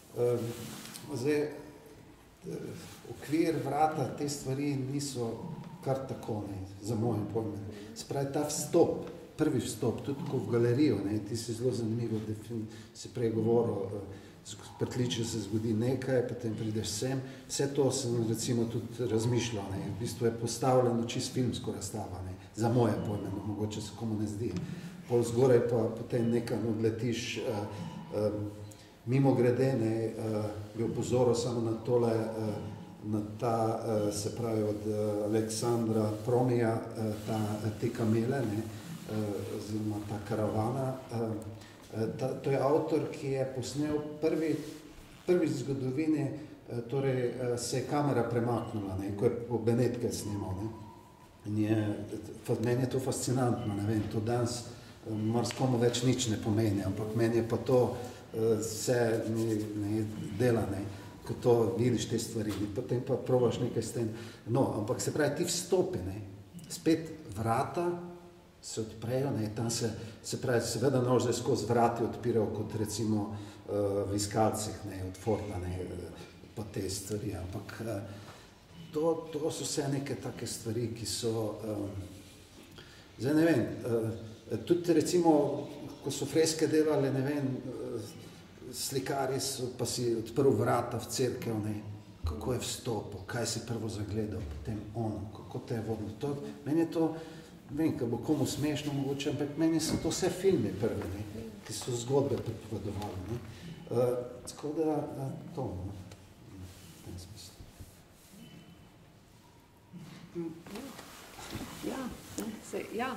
uh, zdaj uh, okvir, vrata, te stvari niso kar tako, ne, za moje pojme. Se pravi, ta vstop, prvi vstop, tudi ko v galerijo, ne, ti si zelo zanimivo, da si prej govoril, uh, Prtliče se zgodi nekaj, potem prideš sem. Vse to sem recimo tudi razmišljal. Ne. V bistvu je postavljeno čist filmsko razstava, ne. Za moje pojme, no, mogoče se komu ne zdi. Pol zgoraj pa potem nekam odletiš uh, uh, mimo grede, ne, uh, bi opozoril samo na tole, uh, na ta, uh, se pravi, od uh, Aleksandra Promija, uh, ta, te kamele, ne, uh, oziroma ta karavana. Uh, Ta, to je avtor, ki je posnel prvi, prvi zgodovini, torej se je kamera premaknila, ne, ko je po Benetke snimal. Ne. In je, meni je to fascinantno, ne vem, to danes marskomu več nič ne pomeni, ampak meni je pa to vse ne, ne, dela, ne, ko to vidiš te stvari, in potem pa probaš nekaj s tem. No, ampak se pravi, ti vstopi, ne, spet vrata, se odprejo, ne, tam se, se pravi, seveda nož zdaj skozi vrati odpirajo kot recimo uh, v iskalcih, ne, od Forda, ne, pa te stvari, ampak uh, to, to so vse neke take stvari, ki so, um, zdaj ne vem, uh, tudi recimo, ko so freske delali, ne vem, uh, slikari so, pa si odprl vrata v cerkev, ne, kako je vstopil, kaj si prvo zagledal, potem ono, kako te je vodno, to, meni je to, vem, kaj bo komu smešno mogoče, ampak meni so to vse filmi prvi, ne, ki so zgodbe pripovedovali. Ne. Uh, tako da uh, to, ne, v tem smislu. Ja, ne, sej, ja.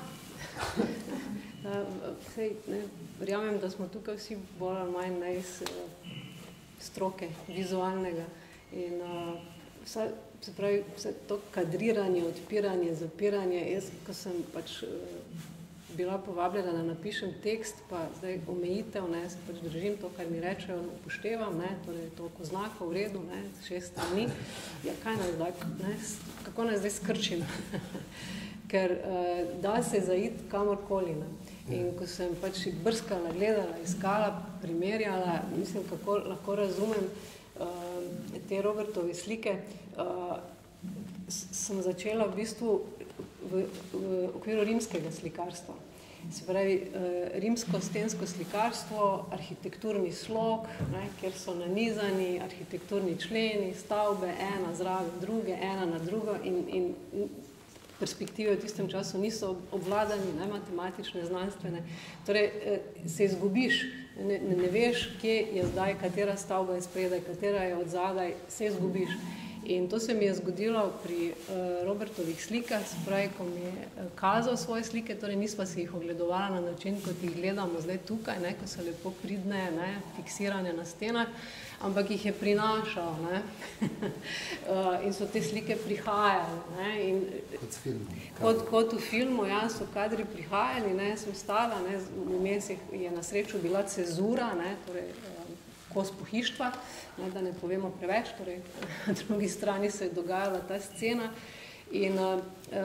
Sej, ne, verjamem, da smo tukaj vsi bolj ali manj ne iz uh, stroke vizualnega in uh, vsa, se pravi, vse to kadriranje, odpiranje, zapiranje, jaz, ko sem pač bila povabljena, da napišem tekst, pa zdaj omejitev, ne, se pač držim to, kar mi rečejo, upoštevam, ne, torej toliko znakov v redu, ne, šest strani, ja, kaj naj zdaj, ne, kako naj zdaj skrčim, ker uh, da se zaiti kamorkoli, ne. In ko sem pač brskala, gledala, iskala, primerjala, mislim, kako lahko razumem uh, te Robertove slike, uh, sem začela v bistvu v, v okviru rimskega slikarstva. Se pravi, uh, rimsko stensko slikarstvo, arhitekturni slog, ne, kjer so nanizani arhitekturni členi, stavbe, ena zraven druge, ena na drugo in, in perspektive v tistem času niso obvladani, ne, matematične, znanstvene. Torej, se izgubiš, ne, ne veš, kje je zdaj, katera stavba je spredaj, katera je od zadaj, se izgubiš. In to se mi je zgodilo pri uh, Robertovih slikah, se pravi, ko mi je kazal svoje slike, torej nisva si jih ogledovala na način, kot jih gledamo zdaj tukaj, ne, ko so lepo pridne, ne, fiksirane na stenah, ampak jih je prinašal, ne. uh, in so te slike prihajali, ne, in kot, film, kot, kot v filmu, ja, so kadri prihajali, ne, sem stala, ne, vmes je na srečo bila cezura, ne, torej, uh, kos pohištva, ne, da ne povemo preveč, torej na drugi strani se je dogajala ta scena in uh,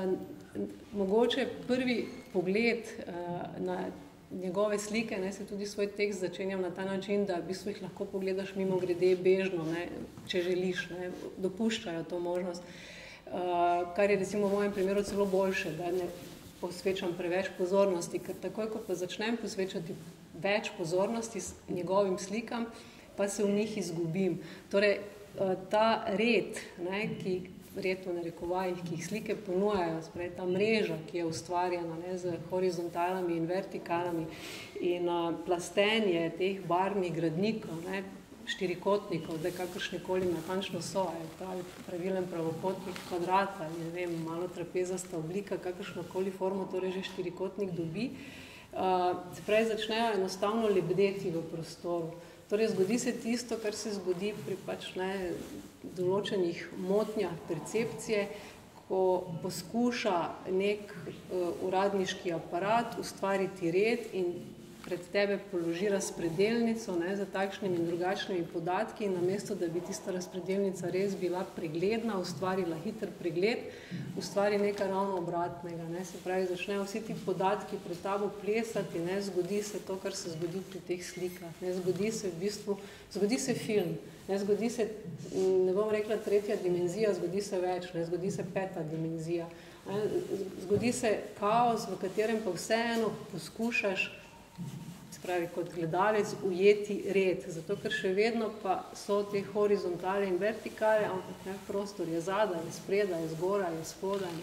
uh, mogoče prvi pogled uh, na njegove slike, ne, se tudi svoj tekst začenjam na ta način, da v bistvu jih lahko pogledaš mimo grede bežno, ne, če želiš, ne, dopuščajo to možnost, uh, kar je recimo v mojem primeru celo boljše, da ne posvečam preveč pozornosti, ker takoj, ko pa začnem posvečati več pozornosti s njegovim slikam, pa se v njih izgubim. Torej, ta red, ne, ki red v narekovajih, ki jih slike ponujajo, sprej, ta mreža, ki je ustvarjena, ne, z horizontalami in vertikalami in a, plastenje teh barvnih gradnikov, ne, štirikotnikov, zdaj kakršnikoli natančno so, je pravi pravilen pravokotnik kvadrata, ne vem, malo trapezasta oblika, kakršnokoli formo torej že štirikotnik dobi, uh, sprej začnejo enostavno lebdeti v prostoru. Torej zgodi se tisto, kar se zgodi pri pač ne določenih motnjah percepcije, ko poskuša nek uh, uradniški aparat ustvariti red in pred tebe položi razpredelnico, ne, za takšnimi in drugačnimi podatki in namesto, da bi tista razpredelnica res bila pregledna, ustvarila hiter pregled, ustvari nekaj ravno obratnega. Ne. Se pravi, začnejo vsi ti podatki pred tabo plesati, ne, zgodi se to, kar se zgodi pri teh slikah. Ne, zgodi se v bistvu, zgodi se film, ne, zgodi se, ne bom rekla tretja dimenzija, zgodi se več, ne, zgodi se peta dimenzija. Ne, zgodi se kaos, v katerem pa vseeno poskušaš pravi, kot gledalec ujeti red, zato ker še vedno pa so te horizontale in vertikale, ampak ne, prostor je zadaj, je spredaj, je zgoraj, je spodaj.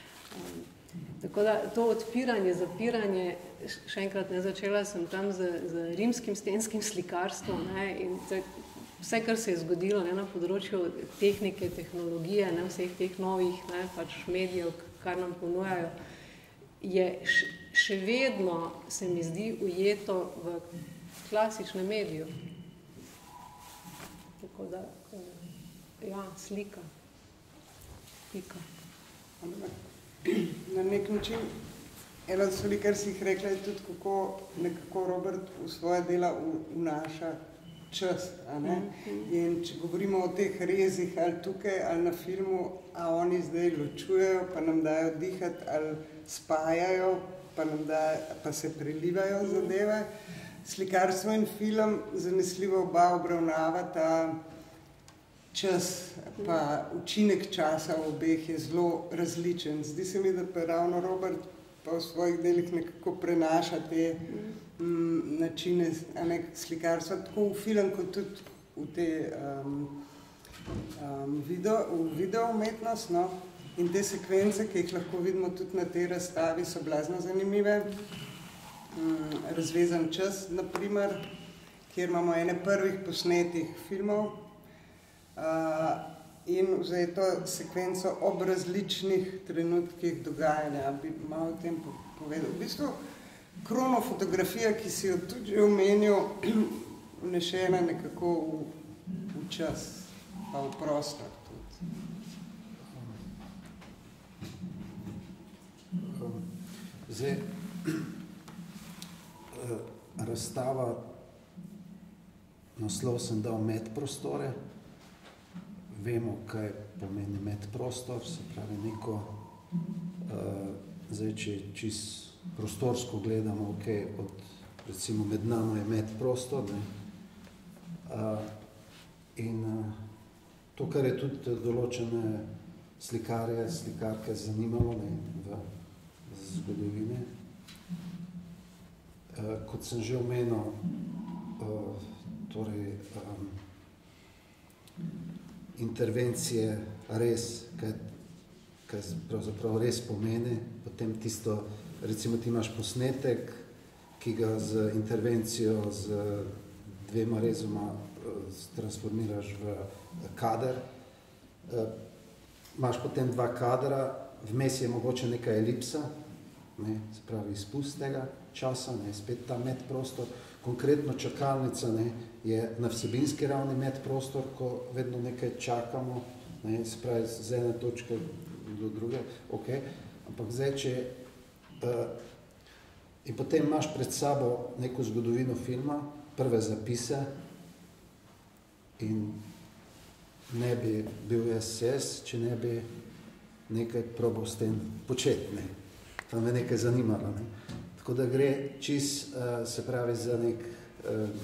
Um, tako da to odpiranje, zapiranje, še enkrat ne začela sem tam z, z rimskim stenskim slikarstvom, ne, in te, vse, kar se je zgodilo, ne, na področju tehnike, tehnologije, ne, vseh teh novih, ne, pač medijev, kar nam ponujajo, je š, še vedno se mi zdi ujeto v klasičnem mediju. Tako da, ja, slika, pika. Na nek način, eno od stvari, kar si jih rekla, je tudi, kako nekako Robert v svoje dela vnaša čas, a ne? In če govorimo o teh rezih, ali tukaj, ali na filmu, a oni zdaj ločujejo, pa nam dajo dihati, ali spajajo, pa, nam da, pa se prilivajo zadeve. Slikarstvo in film zanesljivo oba obravnava ta čas, pa učinek časa v obeh je zelo različen. Zdi se mi, da pa ravno Robert pa v svojih delih nekako prenaša te m, načine ne, slikarstva, tako v film, kot tudi v te um, um, video, v video umetnost, no? In te sekvence, ki jih lahko vidimo tudi na tej razstavi, so blazno zanimive. Razvezan čas, na primer, kjer imamo ene prvih posnetih filmov in vzajeto sekvenco ob različnih trenutkih dogajanja, bi malo o tem povedal. V bistvu, kronofotografija, ki si jo tudi že omenil, vnešena nekako v, v čas, pa v prostor. Zdaj, razstava, naslov sem dal medprostore, vemo, kaj pomeni medprostor, se pravi neko, zdaj, če čist prostorsko gledamo, ok, od, recimo med nami je medprostor, ne, in to, kar je tudi določene slikarje, slikarke zanimalo, ne, v zgodovine. Uh, kot sem že omenil, uh, torej um, intervencije res, kaj, kaj pravzaprav res pomeni, potem tisto, recimo ti imaš posnetek, ki ga z intervencijo z dvema rezoma uh, transformiraš v kader. Uh, imaš potem dva kadra, vmes je mogoče neka elipsa, ne, se pravi izpust tega časa, ne, spet ta medprostor. Konkretno čakalnica, ne, je na vsebinski ravni medprostor, ko vedno nekaj čakamo, ne, se pravi z ene točke do druge, ok, ampak zdaj, če uh, in potem imaš pred sabo neko zgodovino filma, prve zapise, in ne bi bil S C S, če ne bi nekaj probal s tem početi. Ne. To me nekaj zanimalo. Ne. Tako da gre čist, uh, se pravi, za nek uh,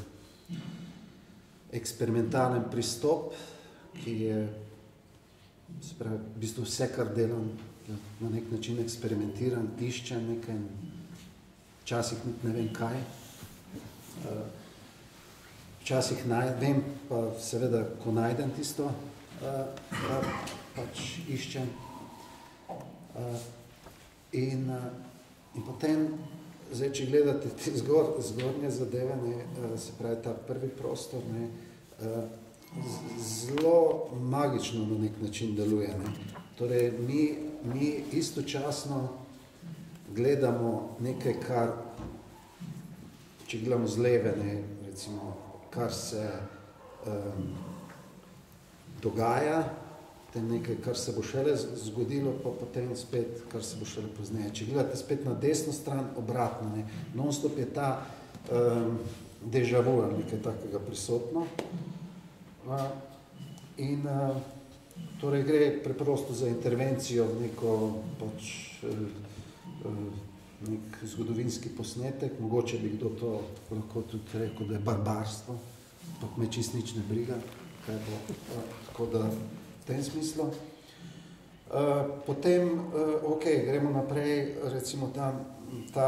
eksperimentalen pristop, ki je, se pravi, v bistvu vse, kar delam, na nek način eksperimentiran, iščem nekaj, včasih ne vem kaj. Uh, včasih naj, vem, pa seveda, ko najdem tisto, uh, pa, pač iščem. Uh, in, uh, in potem, zdaj, če gledate te zgor, zgornje zadeve, ne, uh, se pravi, ta prvi prostor, ne, uh, zelo magično na nek način deluje. Ne. Torej, mi, mi istočasno gledamo nekaj, kar, če gledamo z leve, ne, recimo, kar se um, dogaja, potem nekaj, kar se bo šele zgodilo, pa potem spet, kar se bo šele pozneje. Če gledate spet na desno stran, obratno, ne, non-stop je ta um, déjà vu, nekaj takega prisotno. Uh, in uh, torej gre preprosto za intervencijo v neko pač uh, nek zgodovinski posnetek, mogoče bi kdo to lahko tudi rekel, da je barbarstvo, pa me čist nič ne briga, kaj bo, uh, tako da v tem smislu. Uh, potem, uh, ok, gremo naprej, recimo tam, ta,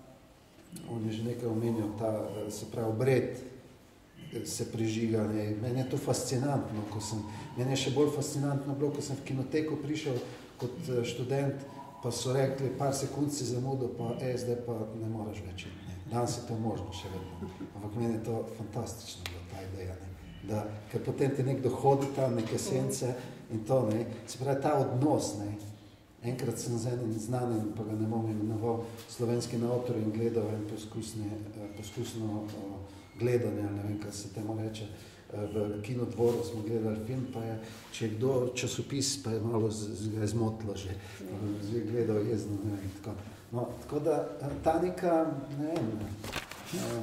on je že nekaj omenil, ta, se pravi, obred se prižiga, ne. Meni je to fascinantno, ko sem, meni je še bolj fascinantno bilo, ko sem v kinoteko prišel kot študent, pa so rekli, par sekund si zamudil, pa e, zdaj pa ne moraš več. Ne. Danes je to možno še vedno. Ampak meni je to fantastično, da ta ideja, ne. Da, ker potem ti nekdo hodi tam, neke sence in to, ne. Se pravi, ta odnos, ne. Enkrat sem z enim znanim, pa ga ne bom imenoval, slovenskim avtorjem in gledal en poskusne, poskusno gledanje, ne vem, kaj se temu reče, v kinodvoru smo gledali film, pa je, če je kdo časopis, pa je malo ga je zmotilo že, že gledal jezno, ne vem, tako. No, tako da ta neka, ne vem, ne,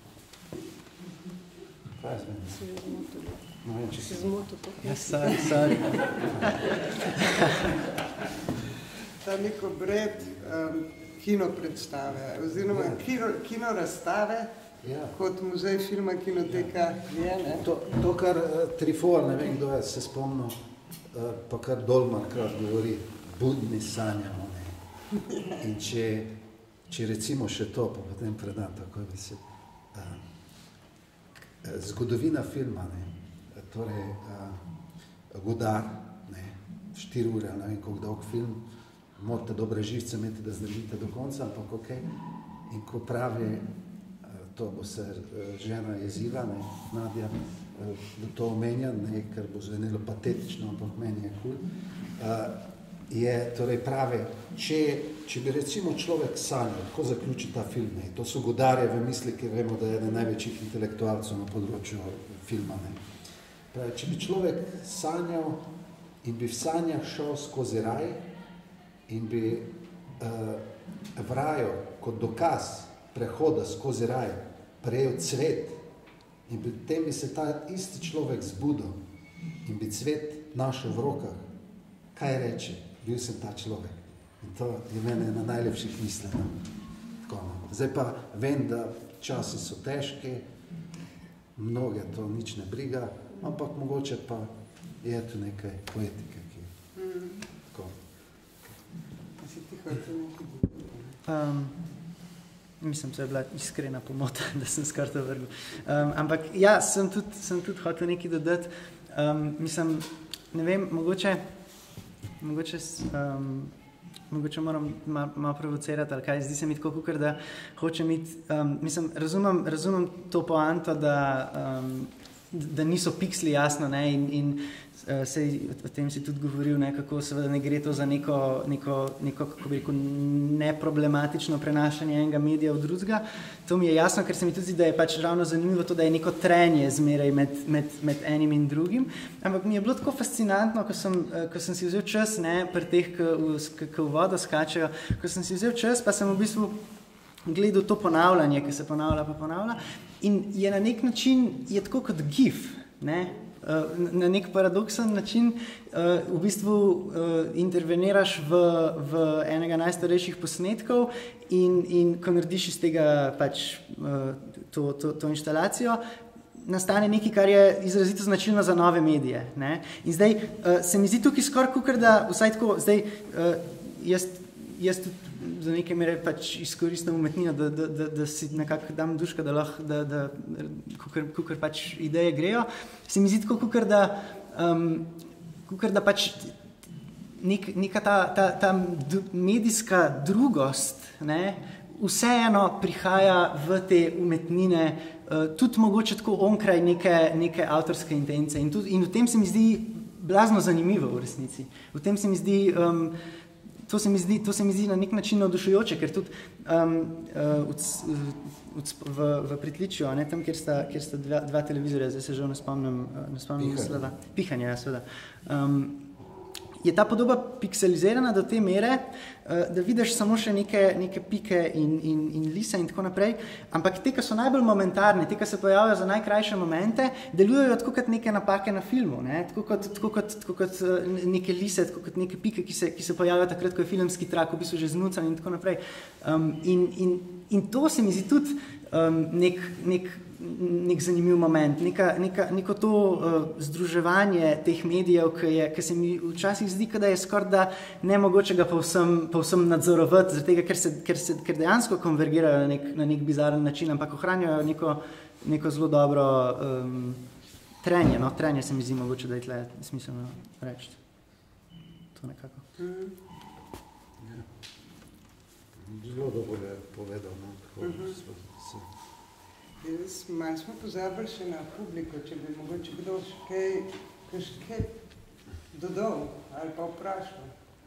kaj je zmenim? Si zmotil. No, vem, če si zmotil to. Ja, sorry, sorry. Ta nek obred um, kino predstave, oziroma kino, kino razstave, ja. Kot muzej filma Kinoteka je, ne? To, to kar uh, Trifol, ne vem, kdo je se spomnil, uh, pa kar Dolman krat govori, budni sanjamo, ne. In če, če recimo še to, pa potem predam tako bi se, uh, zgodovina filma, ne, torej uh, Godard, ne, štiri ure, ne vem, koliko dolg film, morate dobre živce imeti, da zdržite do konca, ampak ok, in ko pravi, to bo se žena jezila, ne, Nadja, da to omenja, ne, ker bo zvenelo patetično, ampak meni je kul, cool. Je, torej pravi, če, če bi recimo človek sanjal, tako zaključi ta film, ne, to so Godardjeve misli, ki vemo, da je eden največjih intelektualcev na področju filma, ne. Pravi, če bi človek sanjal in bi v sanjah šel skozi raj in bi uh, v raju kot dokaz prehoda skozi raj prejel cvet in potem bi se ta isti človek zbudil in bi cvet našel v rokah, kaj reče, bil sem ta človek. In to je mene ena najlepših misli. Zdaj pa vem, da časi so težki, mnoge to nič ne briga, ampak mogoče pa je tu nekaj poetike, ki mm. tako. Si ti hotel nekaj? Um, mislim, to je bila iskrena pomota, da sem skar to vrgel. Um, ampak ja, sem tudi, sem tudi hotel nekaj dodati. Um, mislim, ne vem, mogoče, mogoče, um, mogoče moram malo mal provocirati, ali kaj, zdi se mi tako kukor, da hočem iti, um, mislim, razumem, razumem to poanto, da, um, da niso piksli jasno, ne, in, in uh, sej, o tem si tudi govoril, ne, kako seveda ne gre to za neko, neko, neko kako bi rekel, neproblematično prenašanje enega medija v drugega. To mi je jasno, ker se mi tudi zdi, da je pač ravno zanimivo to, da je neko trenje zmeraj med, med, med enim in drugim. Ampak mi je bilo tako fascinantno, ko sem, ko sem si vzel čas, ne, pri teh, ki v vodo skačejo, ko sem si vzel čas, pa sem v bistvu gledal to ponavljanje, ki se ponavlja pa ponavlja in je na nek način, je tako kot gif, ne? Na nek paradoksen način v bistvu interveniraš v, v enega najstarejših posnetkov in, in ko narediš iz tega pač to, to, to inštalacijo, nastane nekaj, kar je izrazito značilno za nove medije. Ne? In zdaj se mi zdi tukaj skoraj kukor, da vsaj tako, zdaj jaz, jaz tudi za nekaj mere pač izkoristim umetnino, da, da, da, da si nekako dam duška, da lahko, da, da kukor, kukor pač ideje grejo. Se mi zdi tako, kukor da, um, kukor da pač nek, neka ta, ta, ta medijska drugost, ne, vseeno prihaja v te umetnine, uh, tudi mogoče tako onkraj neke, neke avtorske intence. In, tudi, in v tem se mi zdi blazno zanimivo v resnici. V tem se mi zdi... Um, To se, mi zdi, to se mi zdi na nek način navdušujoče, ker tudi um, uh, v, v Pritličju, ne, tam, kjer sta, kjer sta dva, dva televizorja, zdaj se že ne spomnim, ne spomnim slova. Pihanje, ja, seveda. Um, je ta podoba pikselizirana do te mere, uh, da vidiš samo še neke, neke pike in, in, in lise in tako naprej, ampak te, ki so najbolj momentarne, te, ki se pojavljajo za najkrajše momente, delujejo tako kot neke napake na filmu, ne? Tako kot, tako kot, tako kot neke lise, tako kot neke pike, ki se, ki se pojavljajo takrat, ko je filmski trak v bistvu že znucan in tako naprej. Um, in, in, in to se mi zdi tudi um, nek, nek nek zanimiv moment, neka, neka, neko to uh, združevanje teh medijev, ki, je, ki se mi včasih zdi, da je skoraj da nemogoče ga povsem, povsem nadzorovati, zaradi tega, ker, se, ker, se, ker dejansko konvergirajo na nek, na nek bizaren način, ampak ohranjajo neko, neko zelo dobro um, trenje. No? Trenje se mi zdi mogoče, da je tle smiselno reči. To nekako. Mm. Ja. Zelo dobro je povedal. No? Tako, mm-hmm. se, Jaz, malo smo pozabili še na publiko, če bi mogoče kdo še kaj, kaj dodal ali pa vprašal.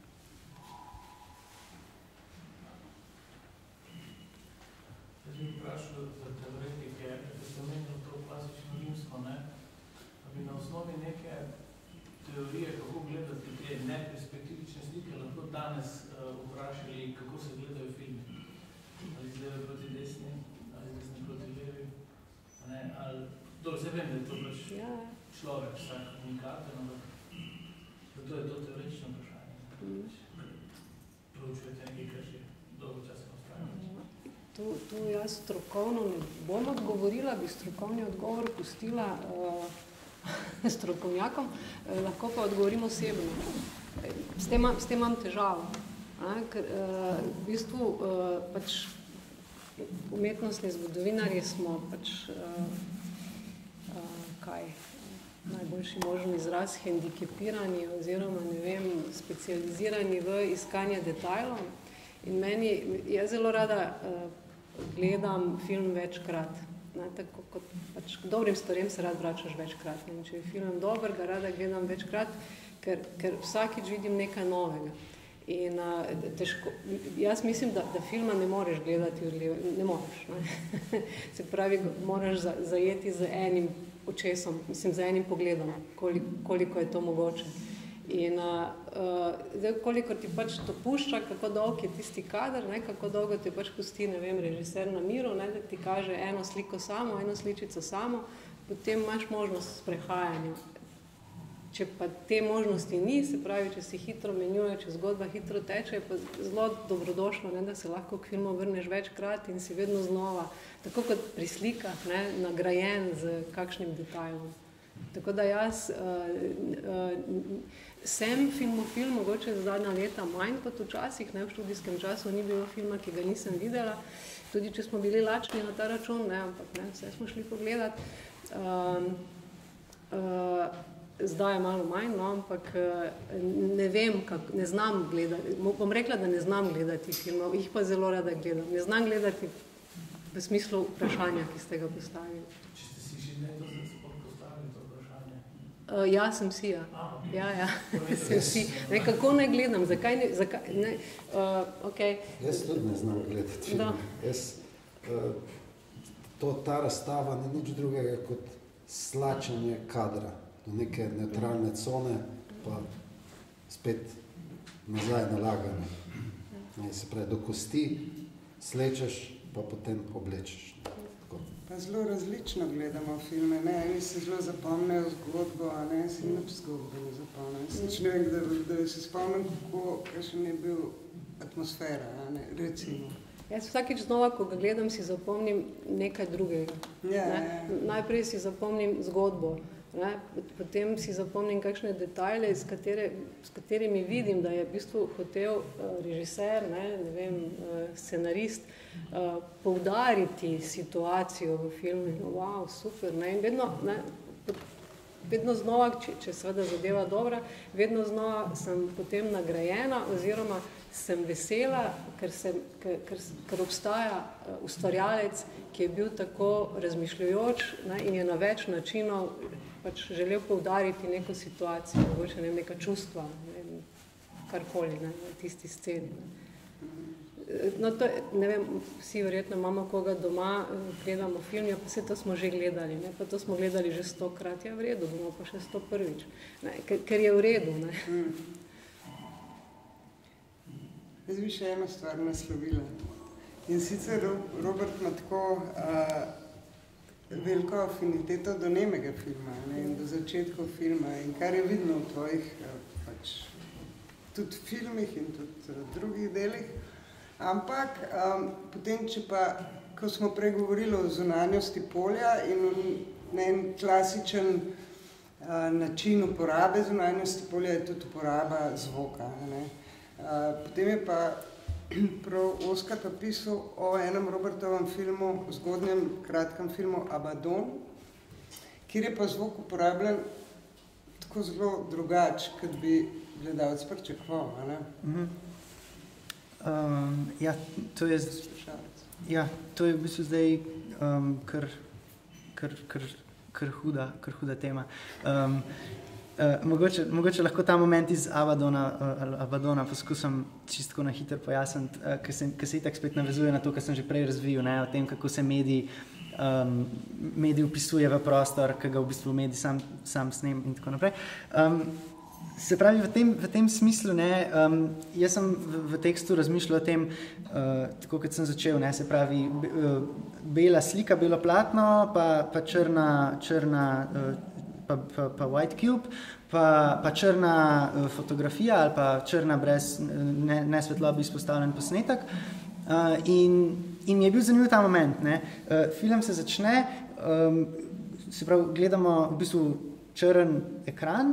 Jaz bi vprašal za teoretike, da ste omenili to klasično rimsko, ne? Da bi na osnovi neke teorije, kako gledati te neperspektivične slike, lahko danes uh, vprašali, kako se gledajo filmi. Ali z leve proti desni, ali z desni proti levi. Ne, ali, dobro, se vem, da je to pač ja. Človek, vsak komunikator, ampak zato je to teoretično vprašanje. Mm. Proučujete nekaj, kar že dolgo časa postavljamo. Tu, tu jaz strokovno ne bom odgovorila, bi strokovni odgovor pustila uh, strokovnjakom, uh, lahko pa odgovorim osebno. S tem, s tem imam težavo, a, ker uh, v bistvu uh, pač umetnostni zgodovinarji smo pač uh, uh, kaj, najboljši možen izraz, hendikepirani oziroma, ne vem, specializirani v iskanje detajlov. In meni, jaz zelo rada uh, gledam film večkrat. Ne, tako kot pač k dobrim stvarem se rad vračaš večkrat. Ne, če je film dober, ga rada gledam večkrat, ker, ker vsakič vidim nekaj novega. In uh, težko, jaz mislim, da, da filma ne moreš gledati od leve, ne moreš. Ne? Se pravi, moraš za, zajeti z enim očesom, mislim, z enim pogledom, koliko, koliko je to mogoče. In uh, zdaj, koliko ti pač to pušča, kako dolg je tisti kader, ne? Kako dolgo ti pač pusti, ne vem, režiser na miru, ne? Da ti kaže eno sliko samo, eno sličico samo, potem imaš možnost sprehajanja. Če pa te možnosti ni, se pravi, če si hitro menjuje, če zgodba hitro teče, je pa zelo dobrodošlo, ne, da se lahko k filmu vrneš večkrat in si vedno znova, tako kot pri slikah, ne, nagrajen z kakšnim detajlom. Tako da jaz uh, uh, sem filmofil, mogoče za zadnja leta manj kot včasih, ne, v študijskem času ni bilo filma, ki ga nisem videla, tudi če smo bili lačni na ta račun, ne, ampak ne, vse smo šli pogledati. Uh, uh, Zdaj je malo manj, no, ampak ne vem, kak, ne znam gledati, bom rekla, da ne znam gledati filmov, jih pa zelo rada gledam. Ne znam gledati v smislu vprašanja, ki ste ga postavili. Če ste si že nekdo postavili to vprašanje? Uh, ja, sem si, ja. Ja, ja, sem si. Ne, kako ne gledam, zakaj ne, zakaj, ne, uh, okej. Okay. Jaz tudi ne znam gledati filme. Jaz, uh, to, ta razstava ni nič drugega kot slačenje kadra do neke neutralne cone, pa spet nazaj nalaganje. Ne, se pravi, do kosti slečeš, pa potem oblečeš. Tako Tako. Pa zelo različno gledamo filme, ne, eni se zelo zapomnejo zgodbo, a ne, si nič zgodbo ne zapomnejo. Nič ne vem, da, da se spomnim, kako, kakšen je bil atmosfera, a ne, recimo. Jaz vsakič znova, ko ga gledam, si zapomnim nekaj drugega. Ja, ne? ja. Najprej si zapomnim zgodbo, ne? Potem si zapomnim kakšne detajle, s, katere, s katerimi vidim, da je v bistvu hotel uh, režiser, ne, ne vem, uh, scenarist, uh, poudariti situacijo v filmu. Wow, super, ne? In vedno, ne, vedno znova, če, če seveda zadeva dobra, vedno znova sem potem nagrajena oziroma sem vesela, ker, sem, ker, ker, ker obstaja ustvarjalec, ki je bil tako razmišljujoč, ne, in je na več načinov pač želel poudariti neko situacijo, mogoče ne, neka čustva, ne, karkoli, ne, v tisti sceni. Ne. No, to, ne vem, vsi verjetno imamo koga doma, gledamo film, ja, pa vse to smo že gledali, ne, pa to smo gledali že stokrat, ja, v redu, bomo pa še sto prvič, ne, ker, ker je v redu, ne. Mm. Jaz bi še eno stvar naslovila. In sicer Robert ima tako uh, veliko afiniteto do nemega filma, ne, in do začetkov filma, in kar je vidno v tvojih uh, pač, tudi filmih in tudi uh, drugih delih. Ampak um, potem, če pa, ko smo prej govorili o zunanjosti polja in ne, en klasičen uh, način uporabe zunanjosti polja je tudi uporaba zvoka, ne. Uh, potem je pa prav Oskar napisal o enem Robertovem filmu, zgodnjem kratkem filmu Abaddon, kjer je pa zvok uporabljen tako zelo drugač, kot bi gledalec pričakoval, a ne? Mm-hmm. um, ja, to je, ja, to je v bistvu zdaj um, kar, kar, kar, kar, huda, kar huda tema. Um, Uh, mogoče, mogoče lahko ta moment iz Abaddona, uh, Abaddona poskusim čistko na hitro pojasniti, uh, ker se, ker se itak spet navezuje na to, kar sem že prej razvil, ne, o tem, kako se medij, um, medij upisuje v prostor, ki ga v bistvu medij sam, sam snem in tako naprej. Um, se pravi, v tem, v tem smislu, ne, um, jaz sem v, v tekstu razmišljal o tem, uh, tako kot sem začel, ne, se pravi, be, uh, bela slika, belo platno, pa, pa črna, črna uh, Pa, pa, pa white cube, pa, pa črna uh, fotografija ali pa črna brez ne, ne svetlobi izpostavljen posnetek. Uh, in, in mi je bil zanimiv ta moment. Ne? Uh, film se začne, um, se pravi, gledamo v bistvu črn ekran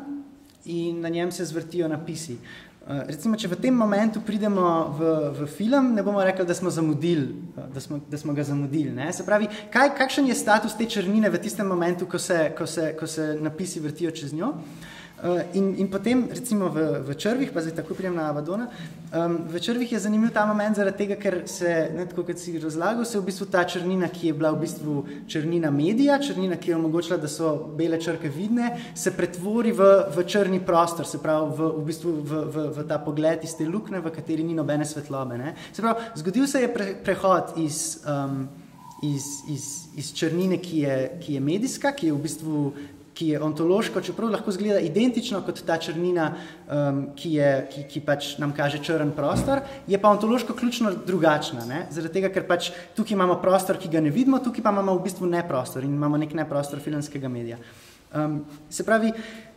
in na njem se zvrtijo napisi. Uh, recimo, če v tem momentu pridemo v, v film, ne bomo rekli, da smo zamudili, da smo, da smo ga zamudili. Ne? Se pravi, kaj, kakšen je status te črnine v tistem momentu, ko se, ko se, ko se napisi vrtijo čez njo? Uh, in, in potem, recimo v, v črvih, pa zdaj tako pridem na Abaddona, um, v črvih je zanimiv ta moment zaradi tega, ker se, ne, tako kot si razlagal, se v bistvu ta črnina, ki je bila v bistvu črnina medija, črnina, ki je omogočila, da so bele črke vidne, se pretvori v, v črni prostor, se pravi v, v bistvu v, v, v ta pogled iz te lukne, v kateri ni nobene svetlobe. Ne. Se pravi, zgodil se je pre, prehod iz, um, iz, iz, iz črnine, ki je, ki je medijska, ki je v bistvu ki je ontološko, čeprav lahko zgleda identično kot ta črnina, um, ki, je, ki, ki pač nam kaže črn prostor, je pa ontološko ključno drugačna. Ne? Zaradi tega, ker pač tukaj imamo prostor, ki ga ne vidimo, tukaj pa imamo v bistvu neprostor in imamo nek neprostor filmskega medija. Um, se pravi,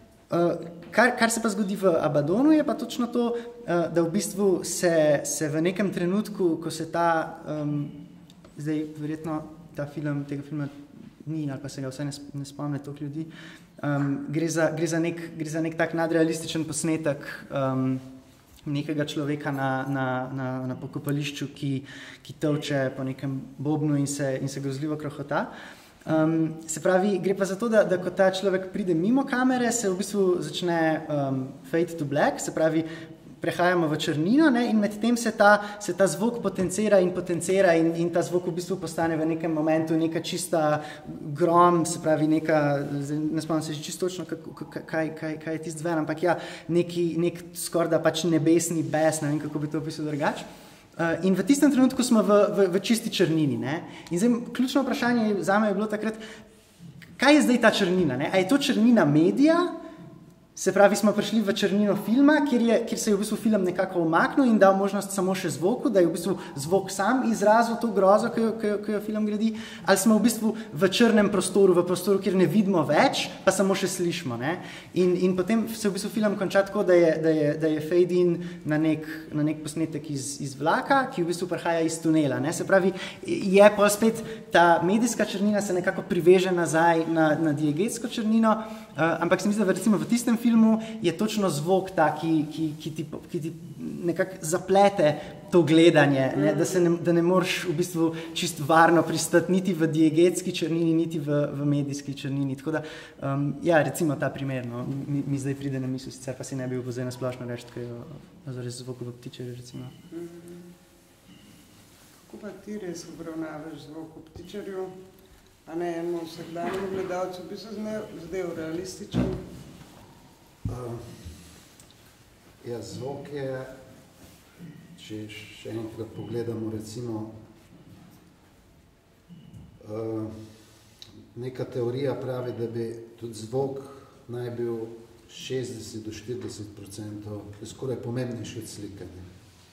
uh, kar, kar se pa zgodi v Abaddonu, je pa točno to, uh, da v bistvu se, se v nekem trenutku, ko se ta, um, zdaj verjetno ta film, tega filma ni, ali pa se ga vse ne, ne spomne toliko ljudi. Um, gre, za, gre, za nek, gre za nek tak nadrealističen posnetek um, nekega človeka na, na, na, na pokopališču, ki, ki tolče po nekem bobnu in se, in se grozljivo krohota. Um, se pravi, gre pa za to, da, da ko ta človek pride mimo kamere, se v bistvu začne um, fade to black, se pravi, prehajamo v črnino, ne, in med tem se ta, se ta zvok potencira in potencira in, in ta zvok v bistvu postane v nekem momentu neka čista grom, se pravi neka, ne spomnim se že čisto točno, kaj, kaj, kaj je tisti zven, ampak ja, neki, nek skorda pač nebesni bes, ne vem, kako bi to opisal drugač. Uh, in v tistem trenutku smo v, v, v čisti črnini. Ne. In zdaj, ključno vprašanje zame je bilo takrat, kaj je zdaj ta črnina? Ne? A je to črnina medija, Se pravi, smo prišli v črnino filma, kjer, je, kjer se je v bistvu film nekako umaknil in dal možnost samo še zvoku, da je v bistvu zvok sam izrazil to grozo, ki jo, ki jo, ki jo film gradi, ali smo v bistvu v črnem prostoru, v prostoru, kjer ne vidimo več, pa samo še slišimo. Ne? In, in potem se v bistvu film konča tako, da je, da je, da je fade in na nek, na nek posnetek iz, iz vlaka, ki v bistvu prihaja iz tunela. Ne? Se pravi, je pa spet ta medijska črnina se nekako priveže nazaj na, na diegetsko črnino, uh, ampak se mi zdi, da recimo v tistem filmu je točno zvok ta, ki, ki, ki, ti, ki ti nekako zaplete to gledanje, ne? Da, se ne, da ne moreš v bistvu čist varno pristati niti v diegetski črnini, niti v, v medijski črnini. Tako da, um, ja, recimo ta primer, no, mi, mi zdaj pride na misel, sicer pa si ne bi bil zdaj nasplošno reči, kaj je zares zvok v ptičarju, recimo. Kako pa ti res obravnavaš zvok v ptičarju? A ne, eno vsakdanjemu gledalcu bi se zdaj realističen? Uh, ja, zvok je, če še enkrat pogledamo, recimo, uh, neka teorija pravi, da bi tudi zvok naj bil šestdeset do štirideset procentov, skoraj pomembnejši od slikanja.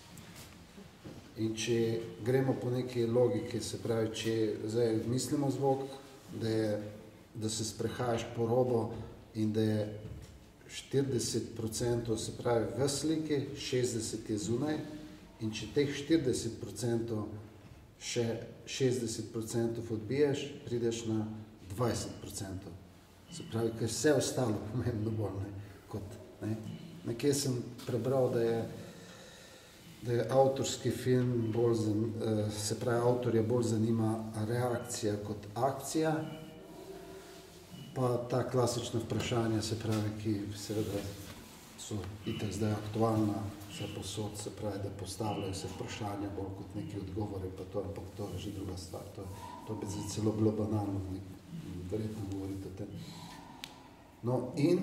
In če gremo po neki logiki, se pravi, če zdaj mislimo zvok, da, je, da se sprehajaš po robo in da je štirideset procentov se pravi v sliki, šestdeset je zunaj in če teh štirideset procentov še šestdeset procentov odbiješ, prideš na dvajset procentov. Se pravi, ker vse ostalo pomembno bolj, ne, kot, ne. Nekje sem prebral, da je, da je avtorski film bolj, se pravi, avtorja bolj zanima reakcija kot akcija, pa ta klasična vprašanja, se pravi, ki seveda so itak zdaj aktualna, vse posod, se pravi, da postavljajo se vprašanja bolj kot neki odgovore, pa to, ampak to je že druga stvar. To, to bi zdaj celo bilo banalno, verjetno govorite o tem. No in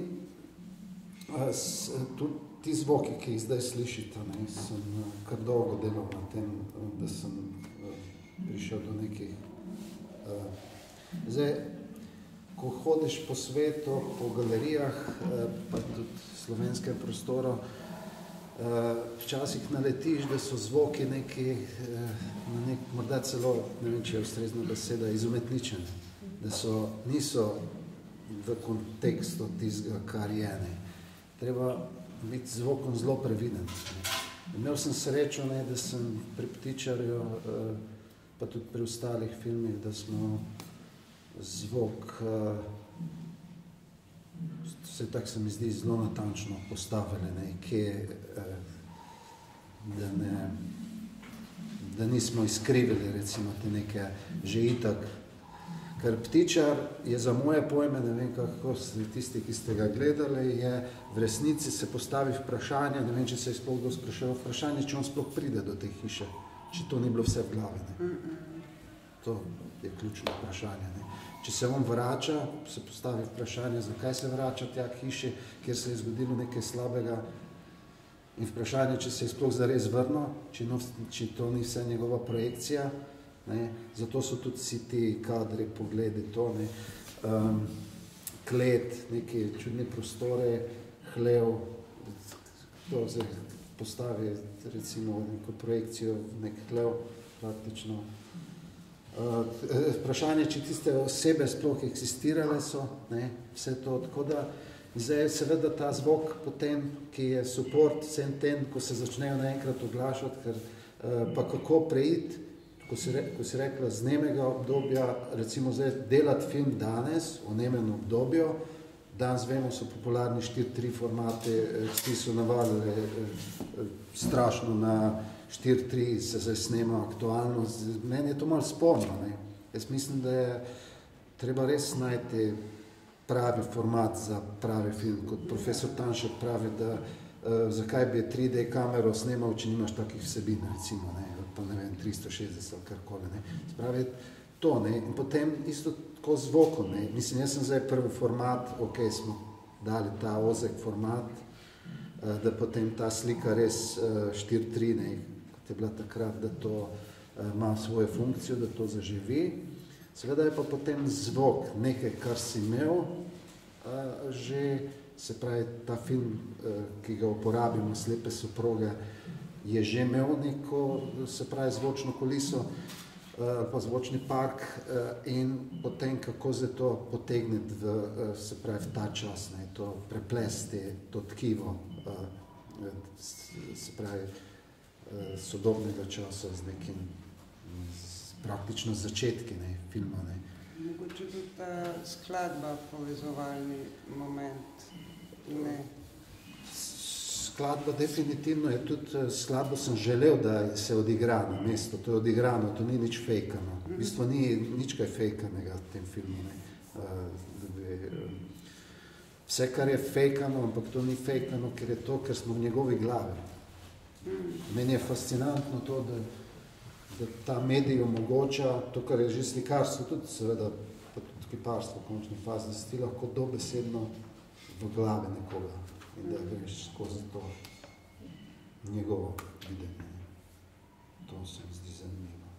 s, tudi ti zvoki, ki jih zdaj slišite, ne, sem kar dolgo delal na tem, da sem prišel do nekih. Zdaj, ko hodiš po svetu, po galerijah, pa tudi slovenskem prostoru, včasih naletiš, da so zvoki neki, na nek, morda celo, ne vem, če je ustrezna beseda, izumetničeni, da so, niso v kontekstu tistega, kar je. Ne. Treba biti zvokom zelo previden. Imel sem srečo, ne, da sem pri Ptičarju, pa tudi pri ostalih filmih, da smo zvok, vse tako se mi zdi zelo natančno postavili, ne, kje, da, ne, da nismo izkrivili, recimo, te neke že itak. Ker Ptičar je za moje pojme, ne vem, kako ste tisti, ki ste ga gledali, je v resnici se postavi vprašanje, ne vem, če se je sploh kdo sprašal vprašanje, če on sploh pride do te hiše, če to ni bilo vse v glavi. Ne. To je ključno vprašanje. Ne. Če se on vrača, se postavi vprašanje, zakaj se vrača tja k hiši, kjer se je zgodilo nekaj slabega. In vprašanje, če se je sploh zares vrnil, če, no, če to ni vse njegova projekcija. Ne. Zato so tudi vsi ti kadri, pogledi, to, ne. Um, klet, neke čudne prostore, hlev, to zdaj postavi recimo neko projekcijo, nek hlev praktično. Uh, vprašanje, če tiste osebe sploh eksistirale so, ne, vse to, tako da zdaj seveda ta zvok potem, ki je support vsem tem, ko se začnejo naenkrat oglašati, ker uh, pa kako preiti, ko si, re, ko si rekla, z nemega obdobja, recimo zdaj delati film danes, v nemem obdobju, danes vemo, so popularni štiri tri formate, vsi so navadili eh, strašno na štiri tri, se zdaj snema aktualno. Meni je to malo sporno. Ne? Jaz mislim, da je treba res najti pravi format za pravi film. Kot profesor Tanšek pravi, da uh, zakaj bi tri D kamero snemal, če nimaš takih vsebin, recimo, ne? Pa ne vem, tristo šestdeset ali karkoli. Ne? Spravi to, ne? In potem isto tako zvoko, ne? Mislim, jaz sem zdaj prvi format, ok, smo dali ta ozek format, uh, da potem ta slika res uh, štiri tri, ne? Kot je bila takrat, da to uh, ima svojo funkcijo, da to zaživi. Seveda je pa potem zvok nekaj, kar si imel uh, že se pravi, ta film, ki ga uporabimo, Slepe soproge, je že imel neko, se pravi, zvočno kuliso, pa zvočni park in potem kako zdaj to potegniti v, se pravi, v ta čas, ne, to preplesti, to tkivo, se pravi, sodobnega časa z nekim, z praktično začetki, ne, filma, ne. Mogoče tudi ta skladba, povezovalni moment, ne. Skladba definitivno je tudi, skladbo sem želel, da se odigra na mesto, to je odigrano, to ni nič fejkano. V bistvu ni nič kaj fejkanega v tem filmu, ne. Da bi, vse, kar je fejkano, ampak to ni fejkano, ker je to, ker smo v njegovi glavi. Meni je fascinantno to, da, da ta medij omogoča, to, kar je že slikarstvo, tudi seveda, pa tudi kiparstvo v končni fazi, da si ti lahko dobesedno v glavi nekoga in da greš skozi to njegovo videnje. To se mi zdi zanimivo.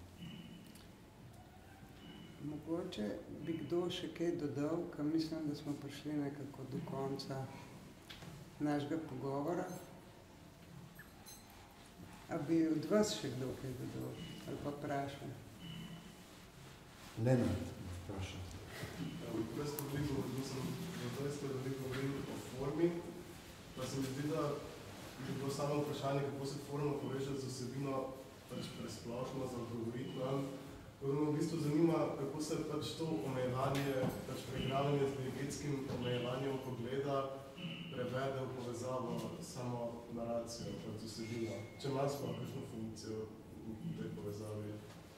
Mogoče bi kdo še kaj dodal, ker mislim, da smo prišli nekako do konca našega pogovora. A bi od vas še kdo kaj dodal ali pa vprašal? Lenart, vprašal. Jaz sem veliko, zato ste veliko govorili o formi, pa se mi zdi, da je bilo samo vprašanje, kako se forma poveže z vsebino pač presplošno za algoritma. Tako me v bistvu zanima, kako se pač to omejevanje, pač preigravanje z diegetskim omejevanjem pogleda prevede v povezavo samo naracijo, pač z vsebino. Če ima sploh kakšno funkcijo v tej povezavi?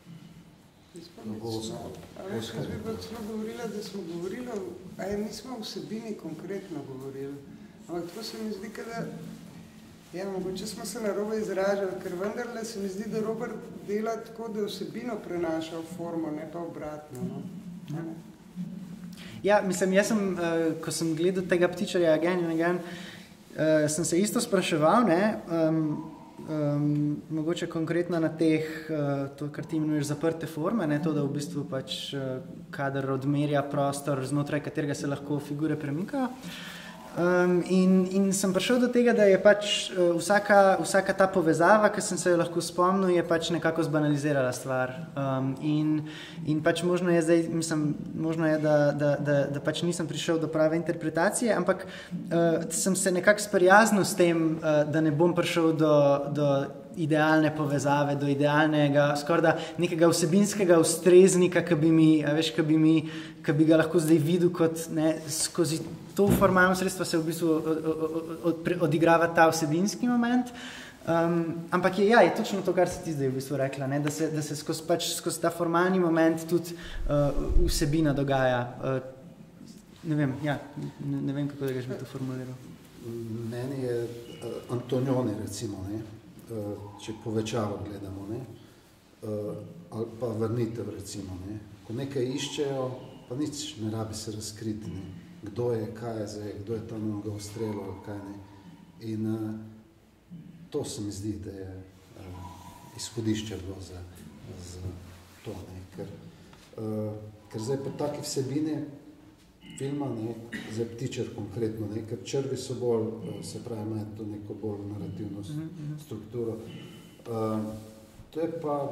A veš, jaz bi pa celo govorila, da smo govorili, a je nismo o vsebini konkretno govorili. Ampak tako se mi zdi, da, ja, mogoče smo se narobe izražali, ker vendarle se mi zdi, da Robert dela tako, da vsebino prenaša v formo, ne pa obratno, no? Ja, ne? Ja, mislim, jaz sem, uh, ko sem gledal tega ptičarja again and again, uh, sem se isto spraševal, ne, um, um, mogoče konkretno na teh, uh, to, kar ti imenuješ zaprte forme, ne, to, da v bistvu pač uh, kader odmerja prostor, znotraj katerega se lahko figure premikajo. Um, in, in sem prišel do tega, da je pač uh, vsaka, vsaka ta povezava, ki sem se jo lahko spomnil, je pač nekako zbanalizirala stvar. Um, in, in pač možno je zdaj, mislim, možno je, da, da, da, da pač nisem prišel do prave interpretacije, ampak uh, sem se nekako sprijaznil s tem, uh, da ne bom prišel do, do idealne povezave, do idealnega, skorda nekega vsebinskega ustreznika, ki bi mi, a veš, ki bi mi, ki bi ga lahko zdaj videl kot, ne, skozi to formalno sredstvo se v bistvu od, od, od, odigrava ta vsebinski moment. Um, ampak je, ja, je točno to, kar si ti zdaj v bistvu rekla, ne, da se, da se skozi, pač, skozi ta formalni moment tudi uh, vsebina dogaja. Uh, ne vem, ja, ne, ne vem, kako da ga bi to formuliral. Meni je uh, Antonioni, recimo, ne, uh, če povečavo gledamo, ne, uh, ali pa vrnitev, recimo, ne, ko nekaj iščejo, pa nič ne rabi se razkriti, ne, kdo je, kaj je zdaj, kdo je tam ga ustrelil, ali kaj ne. In uh, to se mi zdi, da je uh, izhodišče bilo za, za to, ne, ker, uh, ker zdaj po taki vsebini filma, ne, zdaj Ptičar konkretno, ne, ker črvi so bolj, uh, se pravi, imajo to neko bolj narativno strukturo. Uh, to je pa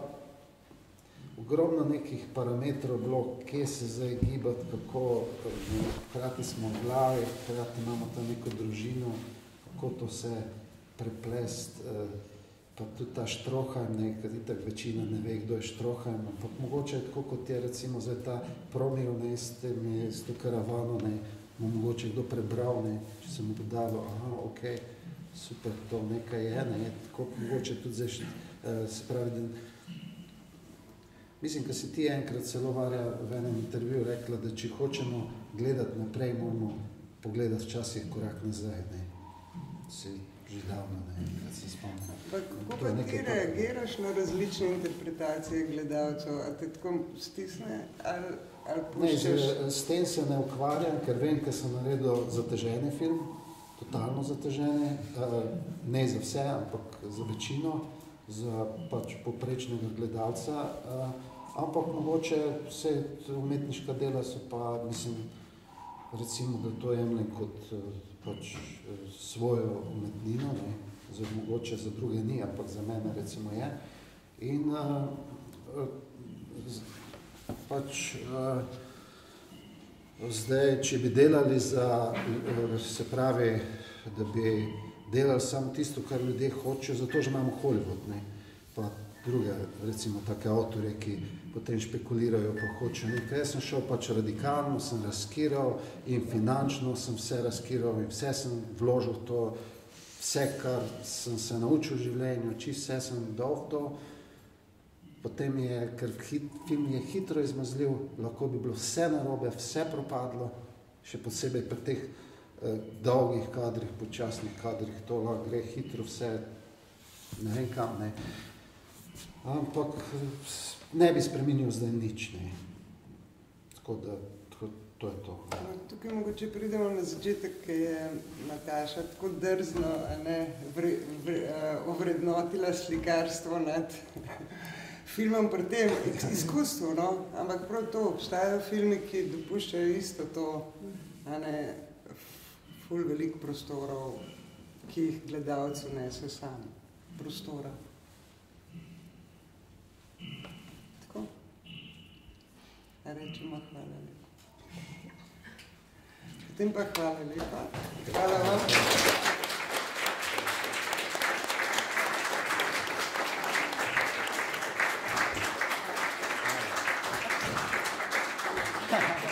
ogromno nekih parametrov bilo, kje se zdaj gibati, kako, hkrati smo v glavi, hkrati imamo tam neko družino, kako to vse preplest, pa tudi ta Štroheim, ne, ker itak večina ne ve, kdo je Štroheim, ampak mogoče je tako, kot je recimo zdaj ta Promil, ne, s tem, s to karavano, ne, mu mogoče kdo prebral, ne, če se mu dodalo, aha, okej, okay, super, to nekaj je, ne, tako mogoče tudi zdaj, se pravi, da mislim, ko si ti enkrat celo Varja v enem intervjuju rekla, da če hočemo gledati naprej, moramo pogledati včasih korak nazaj, ne. Si že davno, ne, kad se spomnim. Pa kako pa ti reagiraš na različne interpretacije gledalcev? A te tako stisne ali, ali puščaš? Ne, s tem se ne ukvarjam, ker vem, ker sem naredil zateženi film, totalno zateženi, ne za vse, ampak za večino, za pač poprečnega gledalca, ampak mogoče vse umetniška dela so pa, mislim, recimo, da to jemljem kot pač svojo umetnino, ne, za, mogoče za druge ni, ampak za mene recimo je. In uh, pač uh, zdaj, če bi delali za, se pravi, da bi delali samo tisto, kar ljudje hočejo, zato že imamo Hollywood, ne, pa druge, recimo, take avtorje, ki potem špekulirajo, pa hočejo nekaj. Jaz sem šel pač radikalno, sem raskiral in finančno sem vse raskiral in vse sem vložil to, vse, kar sem se naučil v življenju, čisto vse sem dal v to. Potem je, ker hit, film je hitro izmazljiv, lahko bi bilo vse narobe, vse propadlo, še posebej pri teh eh, dolgih kadrih, počasnih kadrih, to lahko gre hitro vse, ne vem kam, ne. Ampak ne bi spremenil zdaj nič, ne. Tako da, tako, to je to. No, tukaj mogoče pridemo na začetek, ki je Nataša tako drzno, ne, vre, vre, uh, ovrednotila slikarstvo nad filmom pri tem izkustvu, no, ampak prav to, obstajajo filmi, ki dopuščajo isto to, a ne, ful veliko prostorov, ki jih gledalci vnese sami. Prostora. Tako. A rečemo hvala lepa. Potem pa hvala lepa. Hvala vam. Ha, ha, ha.